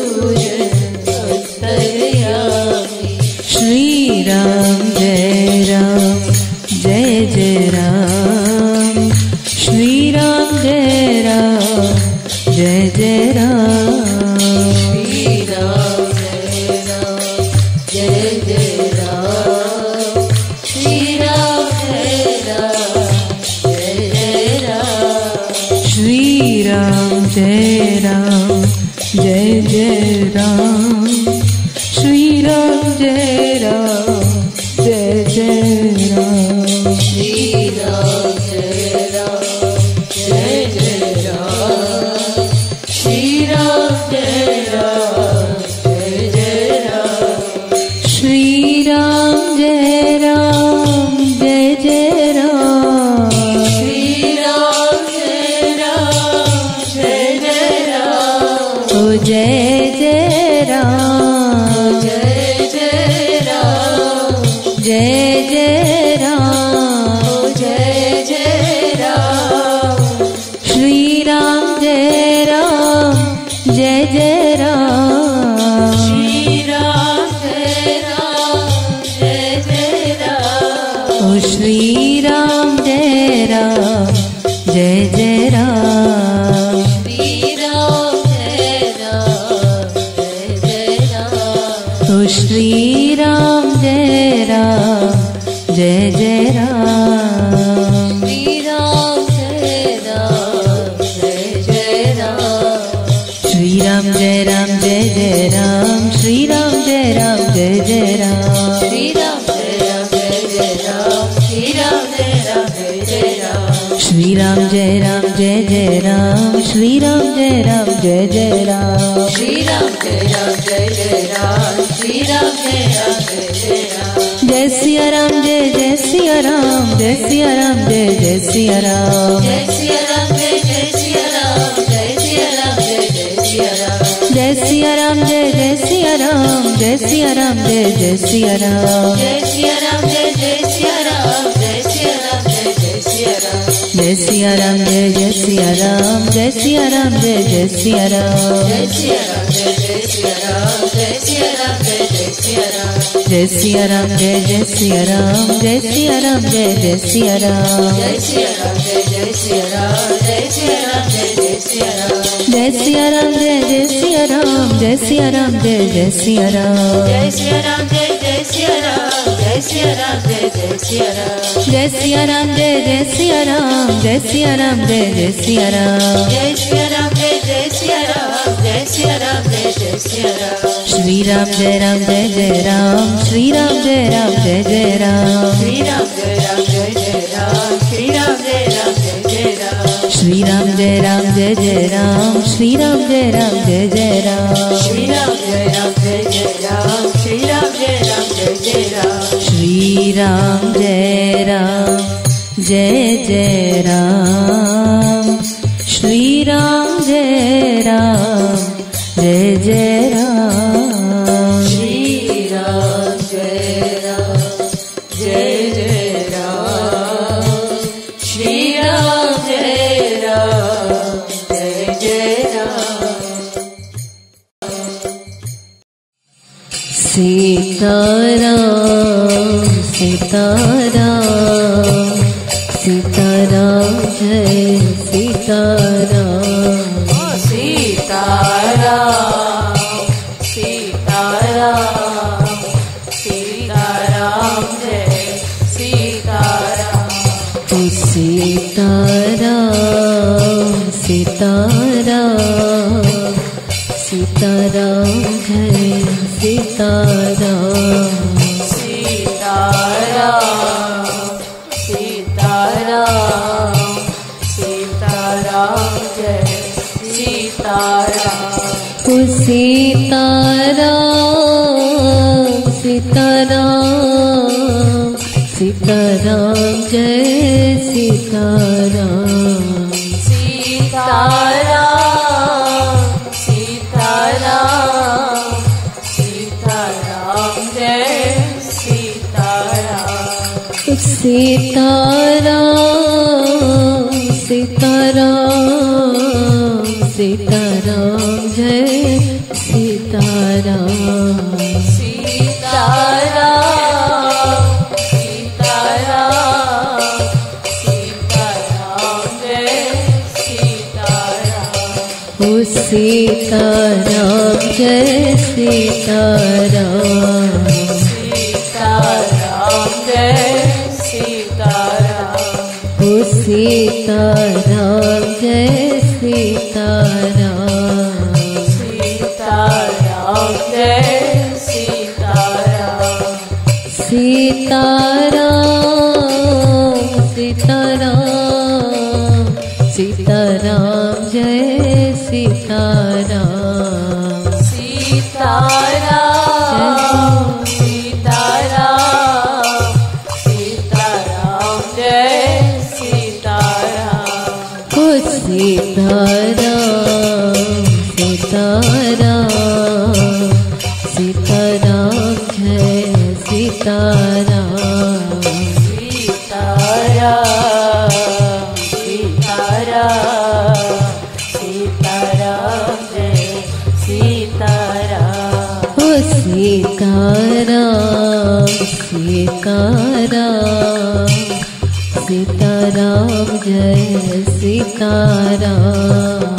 Speaker 4: अंतर्यामी।
Speaker 2: श्री राम जय राम जय जय राम। श्री राम जय राम जय जय राम।
Speaker 4: श्री राम जय राम जय जय राम। श्री राम जय राम जय जय राम।
Speaker 2: श्री राम जय राम जय राम जय जय राम।
Speaker 4: श्री राम जय राम जय जय राम। श्री राम जय राम जय जय राम।
Speaker 2: श्री राम जय राम जय जय राम।
Speaker 4: श्री राम जय राम जय जय राम।
Speaker 2: ओ जय जय राम
Speaker 4: जय जय राम
Speaker 2: जय जय राम।
Speaker 4: ओ जय जय राम।
Speaker 2: श्री राम जय राम जय जय राम।
Speaker 4: श्री राम जय राम जय जय राम।
Speaker 2: ओ श्री राम जय राम जय जय राम।
Speaker 4: श्री राम जय राम जय जय राम।
Speaker 2: ओ श्री राम जय राम जय जय राम।
Speaker 4: श्री राम जय राम जय जय राम।
Speaker 2: श्री राम जय राम जय जय राम। श्री राम जय राम जय जय राम।
Speaker 4: श्री राम जय राम जय जय राम। श्री राम जय राम जय जय राम।
Speaker 2: श्री राम जय राम जय जय राम। श्री राम जय राम जय जय राम।
Speaker 4: श्री राम जय राम जय जय राम। श्री राम जय राम जय जय राम।
Speaker 2: जय सिया राम जय सिया राम जय सिया राम जय सिया राम।
Speaker 4: जय सिया राम जय सिया राम जय सिया राम जय सिया राम।
Speaker 2: जय सिया राम जय सिया राम जय सिया राम जय सिया राम।
Speaker 4: जय सिया राम जय सिया राम जय सिया राम जय सिया राम।
Speaker 2: जय सिया राम जय सिया राम जय सिया राम जय सिया राम।
Speaker 4: जय सिया राम जय सिया राम जय सिया राम जय सिया राम।
Speaker 2: जय सिया राम जय सिया राम जय सिया राम जय सिया राम।
Speaker 4: जय सिया राम जय सिया राम जय सिया राम जय सिया राम।
Speaker 2: जय सिया राम जय सिया राम जय सिया राम जय सिया राम।
Speaker 4: जय सिया राम जय सिया राम जय सिया राम जय सिया राम।
Speaker 2: जय सिया राम जय सिया राम जय सिया राम जय सिया राम।
Speaker 4: जय सिया राम जय सिया राम जय सिया राम जय सिया राम।
Speaker 2: श्री राम जय राम श्री राम जय राम जय राम।
Speaker 4: श्री राम जय राम जय राम। श्री राम जय राम जय राम।
Speaker 2: श्री राम जय राम जय राम। श्री राम जय राम जय राम।
Speaker 4: श्री राम जय राम जय राम। श्री राम जय राम जय राम।
Speaker 2: श्री राम जय राम जय राम। श्री राम जय राम जय राम।
Speaker 4: श्री राम जय राम जय राम। श्री राम जय राम जय राम।
Speaker 2: सीताराम सीताराम सीताराम जय सीताराम।
Speaker 3: सीताराम सीताराम सीताराम जय सीताराम।
Speaker 2: ओ सीताराम सीताराम सीताराम जय सीताराम।
Speaker 3: सीताराम सीताराम सीताराम जय सीताराम।
Speaker 2: ओ सीताराम सीताराम सीताराम जय सीताराम।
Speaker 3: सीताराम सीताराम सीताराम जय सीताराम।
Speaker 2: सीताराम सीताराम सीताराम जय सीताराम।
Speaker 3: सीताराम सीताराम सीताराम जय सीताराम।
Speaker 2: ओ सीताराम जय सीताराम।
Speaker 3: सीताराम जय सीताराम।
Speaker 2: ओ सीताराम जय सीताराम।
Speaker 3: सीताराम जय सीताराम।
Speaker 2: सीताराम सीताराम सीताराम जय सीताराम
Speaker 4: सीताराम सीताराम सीताराम जय सीताराम।
Speaker 2: ओ सीताराम सीताराम सीताराम जय सीताराम
Speaker 4: सीताराम सीताराम सीताराम जय सीताराम।
Speaker 2: ओ सीताराम सीताराम सीताराम जय सीताराम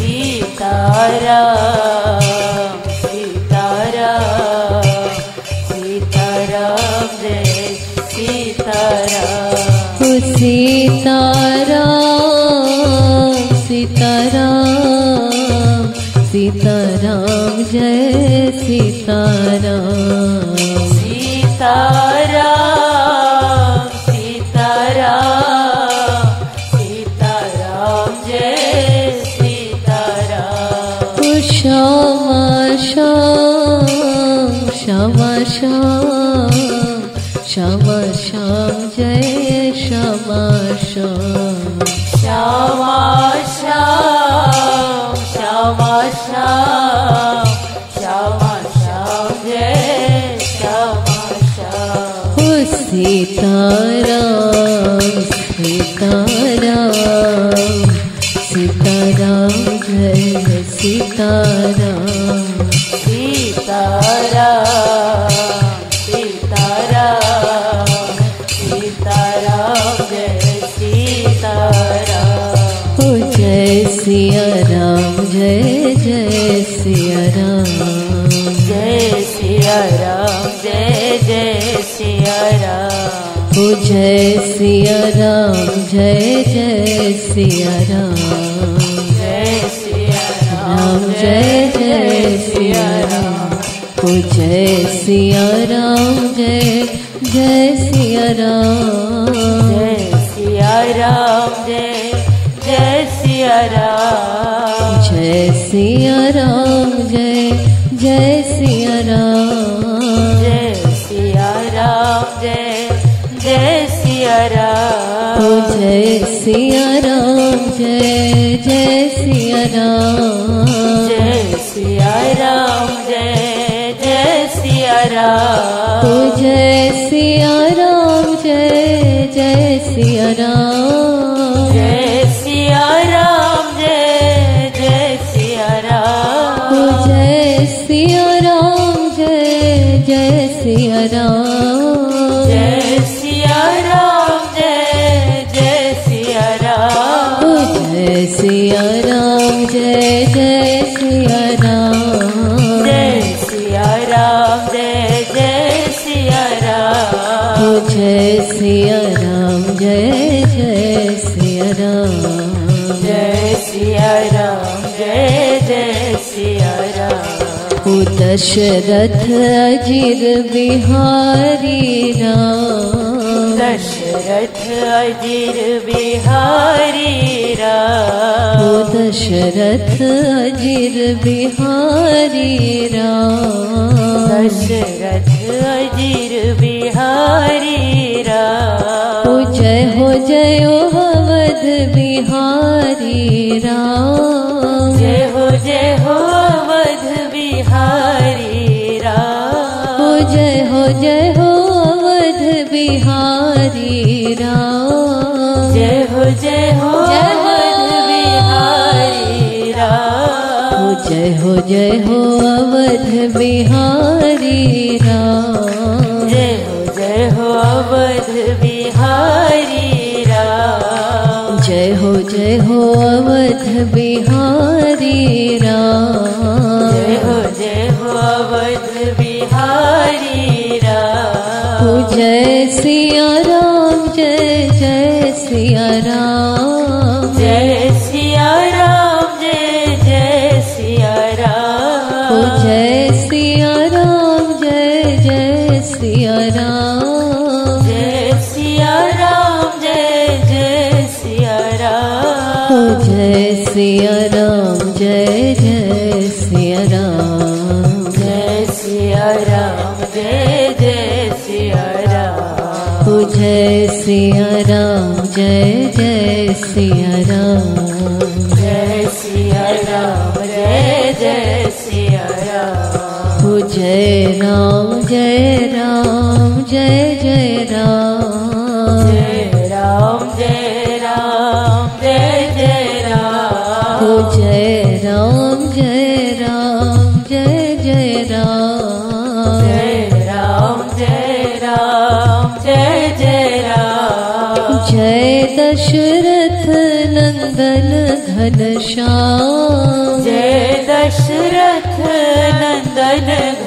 Speaker 4: सीताराम सीताराम सीताराम जय सीताराम।
Speaker 2: ओ सीताराम सीताराम सीताराम जय सीताराम
Speaker 4: सीताराम सीताराम सीताराम जय सीताराम।
Speaker 2: ओ श्यामा श्याम श्यामा श्याम श्यामा श्याम जय श्यामा श्याम
Speaker 4: श्यामा श्याम श्यामा श्याम श्यामा श्याम जय श्यामा श्याम।
Speaker 2: ओ सीताराम सीताराम सीताराम जय सीताराम
Speaker 4: सीताराम सीताराम सीताराम जय सीताराम।
Speaker 2: ओ जय सिया राम जय जय सिया राम
Speaker 4: जय सिया राम जय जय सिया राम।
Speaker 2: ओ जय सिया राम जय जय सिया राम
Speaker 4: जय सिया
Speaker 2: राम जय जय सिया राम। ओ जय सिया राम जय जय सिया राम
Speaker 4: जय सिया राम जय जय सिया राम।
Speaker 2: जय सिया राम जय जय सिया राम
Speaker 4: जय सिया राम जय जय सिया राम।
Speaker 2: ओ जय सिया राम जय जय सिया राम
Speaker 4: जय सिया राम जय जय सिया राम।
Speaker 2: ओ जय सिया राम जय जय सिया राम
Speaker 4: जय सिया राम जय जय सिया राम।
Speaker 2: ओ जय सिया राम जय जय सिया राम
Speaker 4: जय सिया राम जय जय सिया राम।
Speaker 2: ओ जय सिया राम जय जय सिया राम
Speaker 4: जय सिया राम जय जय सिया राम।
Speaker 2: ओ जय सिया राम जय जय सिया राम
Speaker 4: जय सिया राम जय जय सिया राम।
Speaker 2: ओ दशरथ अजिर बिहारी राम
Speaker 4: दशरथ अजिर बिहारी राम।
Speaker 2: ओ दशरथ अजिर बिहारी राम
Speaker 4: दशरथ अजिर बिहारी राम।
Speaker 2: ओ जय हो अवध बिहारी राम
Speaker 4: जय हो अवध बिहारी राम।
Speaker 2: ओ जय हो अवध बिहारी राम
Speaker 4: जय हो अवध बिहारी राम।
Speaker 2: ओ जय हो अवध बिहारी राम
Speaker 4: जय हो अवध बिहारी राम।
Speaker 2: जय हो अवध बिहारी राम
Speaker 4: जय हो अवध बिहारी राम।
Speaker 2: ओ जय सिया राम जय जय सिया राम
Speaker 4: जय सिया राम जय जय सिया राम।
Speaker 2: ओ जय सिया राम जय जय सिया राम
Speaker 4: जय जय सिया राम।
Speaker 2: ओ जय सिया राम, जय जय सिया राम।
Speaker 4: जय सिया राम, जय जय सिया राम।
Speaker 2: ओ जय राम, जय राम, जय जय राम।
Speaker 4: जय राम, जय राम, जय जय राम।
Speaker 2: ओ जय राम, जय राम, जय जय राम।
Speaker 4: जय राम, जय राम, जय जय राम।
Speaker 2: जय दशरथ नंदन घनश्याम।
Speaker 4: जय दशरथ नंदन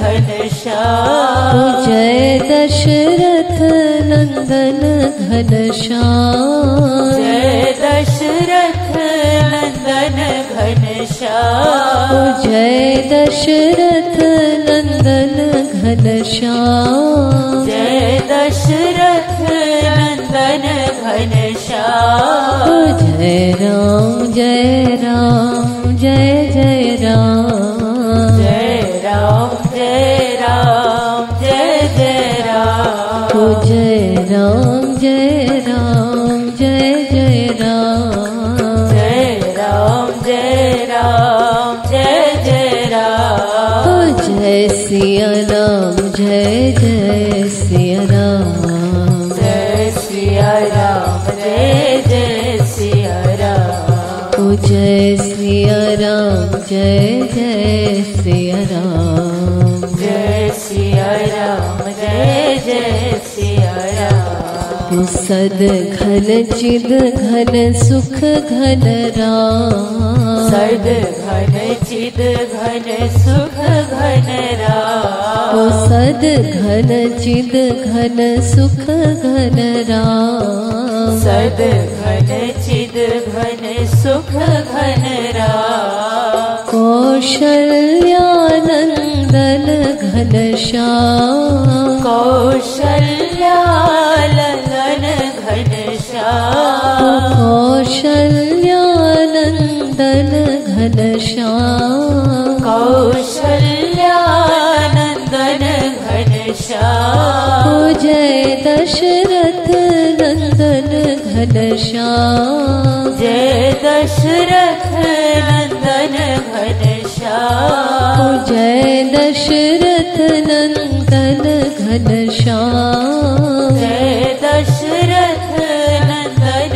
Speaker 4: घनश्याम।
Speaker 2: जय दशरथ नंदन घनश्याम।
Speaker 4: जय दशरथ नंदन घनश्याम।
Speaker 2: जय दशरथ नंदन घनश्याम।
Speaker 4: जय दशरथ नंदन घनश्याम।
Speaker 2: जय राम, जय राम, जय जय राम।
Speaker 4: जय राम, जय राम, जय जय राम।
Speaker 2: जय राम, जय राम, जय जय राम।
Speaker 4: जय राम, जय राम, जय जय राम।
Speaker 2: जय सिया राम, जय जय सिया राम।
Speaker 4: जय सिया राम, जय जय सिया राम।
Speaker 2: ओ जय सिया राम, जय जय सिया राम।
Speaker 4: जय सिया राम, जय जय सिया राम।
Speaker 2: सद घन चिद घन सुख घन राम।
Speaker 4: सद घन चिद घन सुख घन राम।
Speaker 2: ओ सद घन चिद घन सुख घन राम।
Speaker 4: सद घन चिद घन सुख घन राम।
Speaker 2: कौशल्यानंदन घनश्याम।
Speaker 4: कौशल्यानंदन घनश्याम।
Speaker 2: कौशल्यानंदन घनश्याम।
Speaker 4: कौशल्यानंदन घनश्याम।
Speaker 2: जय दशरथ नंदन घनश्याम।
Speaker 4: जय दशरथ नंदन घनश्याम।
Speaker 2: जय दशरथ नंदन घनश्याम।
Speaker 4: जय दशरथ नंदन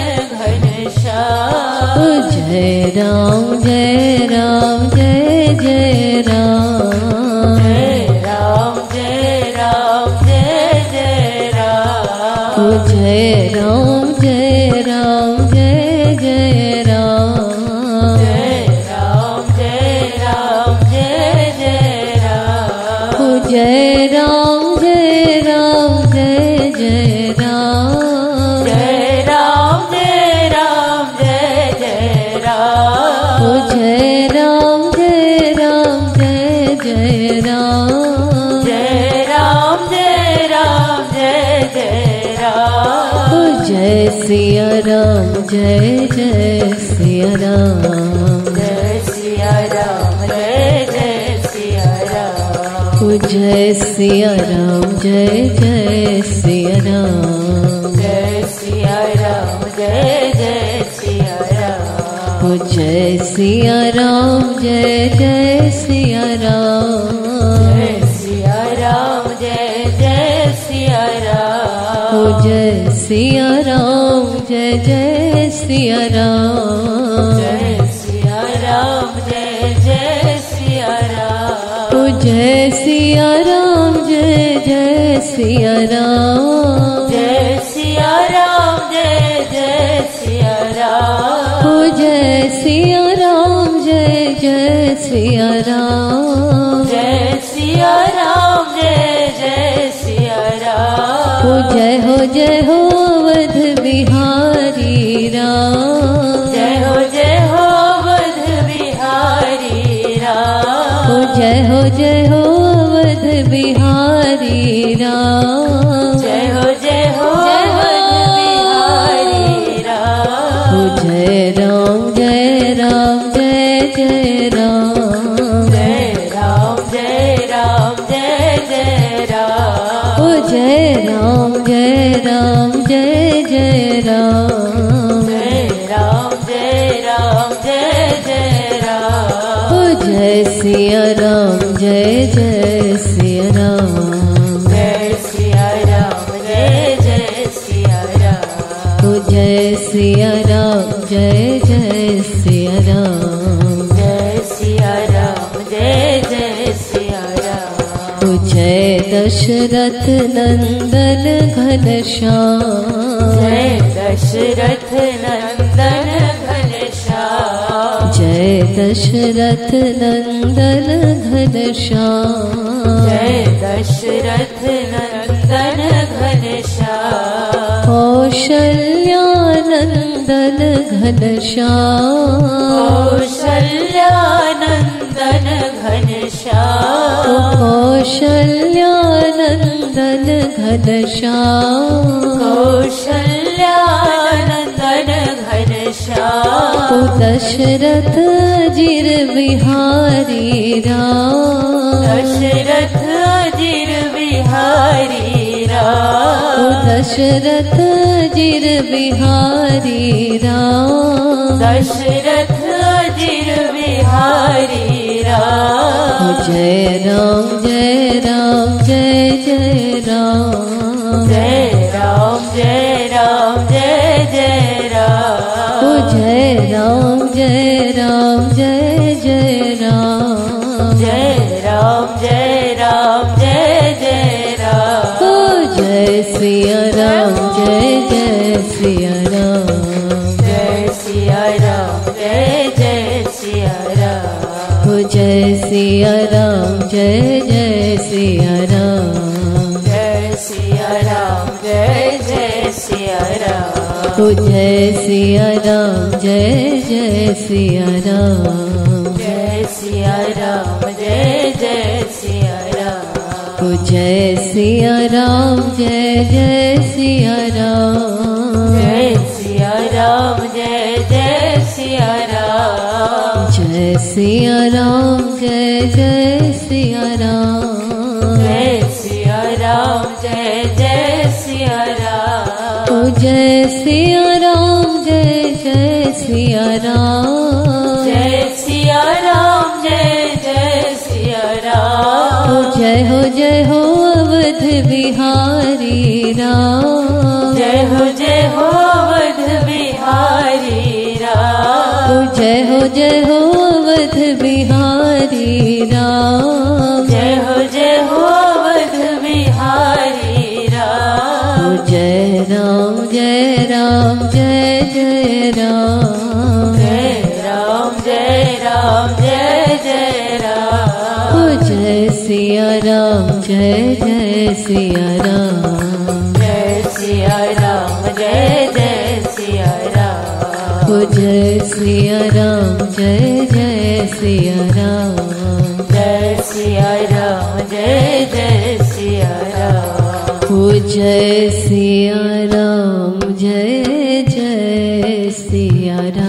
Speaker 4: घनश्याम।
Speaker 2: जय राम, जय राम, जय जय राम।
Speaker 4: जय राम, जय राम, जय जय राम।
Speaker 2: जय राम, जय राम, जय जय राम।
Speaker 4: जय राम, जय राम, जय जय राम।
Speaker 2: जय राम, जय राम, जय जय राम।
Speaker 4: जय राम, जय राम, जय जय राम।
Speaker 2: जय राम, जय राम, जय जय राम।
Speaker 4: जय राम, जय राम, जय जय राम।
Speaker 2: जय सिया राम, जय जय सिया राम।
Speaker 4: जय सिया राम, जय जय सिया राम।
Speaker 2: जय सिया राम, जय जय सिया राम।
Speaker 4: जय सिया राम, जय जय सिया राम।
Speaker 2: जय सिया राम, जय जय सिया राम।
Speaker 4: जय सिया राम, जय जय सिया राम।
Speaker 2: जय सिया राम, जय जय सिया राम।
Speaker 4: जय सिया राम, जय जय सिया राम।
Speaker 2: जय सिया राम, जय जय सिया राम।
Speaker 4: जय सिया राम, जय जय सिया राम।
Speaker 2: जय सिया राम, जय जय सिया राम।
Speaker 4: जय सिया राम, जय जय सिया राम।
Speaker 2: जय हो अवध बिहारी राम।
Speaker 4: जय हो अवध बिहारी राम।
Speaker 2: जय हो अवध बिहारी राम।
Speaker 4: जय हो अवध बिहारी राम।
Speaker 2: जय राम, जय राम, जय जय राम।
Speaker 4: जय राम, जय राम, जय जय राम।
Speaker 2: ओ जय राम जय राम जय जय राम,
Speaker 4: जय राम जय राम जय जय राम।
Speaker 2: ओ जय सिया राम जय जय सिया राम,
Speaker 4: जय सिया राम जय जय सिया राम।
Speaker 2: ओ जय सिया राम जय जय सिया राम,
Speaker 4: जय सिया राम जय जय सिया राम।
Speaker 2: ओ जय दशरथ नंदन घनश्याम,
Speaker 4: जय दशरथ नंदन घनश्याम।
Speaker 2: जय दशरथ नंदन घनश्याम,
Speaker 4: जय दशरथ नंदन घनश्याम।
Speaker 2: कौशल्या नंदन घनश्याम,
Speaker 4: कौशल्या नंदन घनश्याम।
Speaker 2: कौशल्या नंदन घनश्याम,
Speaker 4: कौशल्या नंदन घनश्याम।
Speaker 2: ओ दशरथ जिर बिहारी राम,
Speaker 4: दशरथ जिर बिहारी राम।
Speaker 2: ओ दशरथ जिर बिहारी राम,
Speaker 4: दशरथ जिर बिहारी राम।
Speaker 2: ओ जय राम जय राम जय जय राम,
Speaker 4: जय राम जय राम जय जय राम।
Speaker 2: ओ जय राम जय राम जय जय राम,
Speaker 4: जय राम जय राम जय जय राम।
Speaker 2: ओ जय सिया राम जय जय सिया राम,
Speaker 4: जय सिया राम जय जय सिया राम।
Speaker 2: ओ जय सिया राम जय जय सिया राम,
Speaker 4: जय सिया राम जय जय सिया राम।
Speaker 2: ओ जय सिया राम जय जय सिया राम,
Speaker 4: जय सिया राम जय जय सिया राम।
Speaker 2: ओ जय सिया राम जय जय सिया राम,
Speaker 4: जय सिया राम जय जय सिया राम।
Speaker 2: जय सिया राम जय जय सिया राम,
Speaker 4: जय सिया राम जय जय सिया राम।
Speaker 2: ओ जय सिया राम जय जय सिया राम,
Speaker 4: जय सिया राम जय जय सिया राम।
Speaker 2: ओ जय हो अवध बिहारी राम,
Speaker 4: जय हो अवध बिहारी राम।
Speaker 2: ओ जय हो अवध बिहारी राम,
Speaker 4: जय हो अवध बिहारी राम।
Speaker 2: ओ जय राम जय राम जय जय राम,
Speaker 4: जय राम जय राम जय जय राम।
Speaker 2: ओ जय सिया राम जय जय सिया राम,
Speaker 4: जय सिया राम जय जय सिया राम।
Speaker 2: ओ जय सिया राम जय जय सिया राम,
Speaker 4: जय सिया राम जय जय सिया राम।
Speaker 2: ओ जय सिया राम जय जय सिया राम।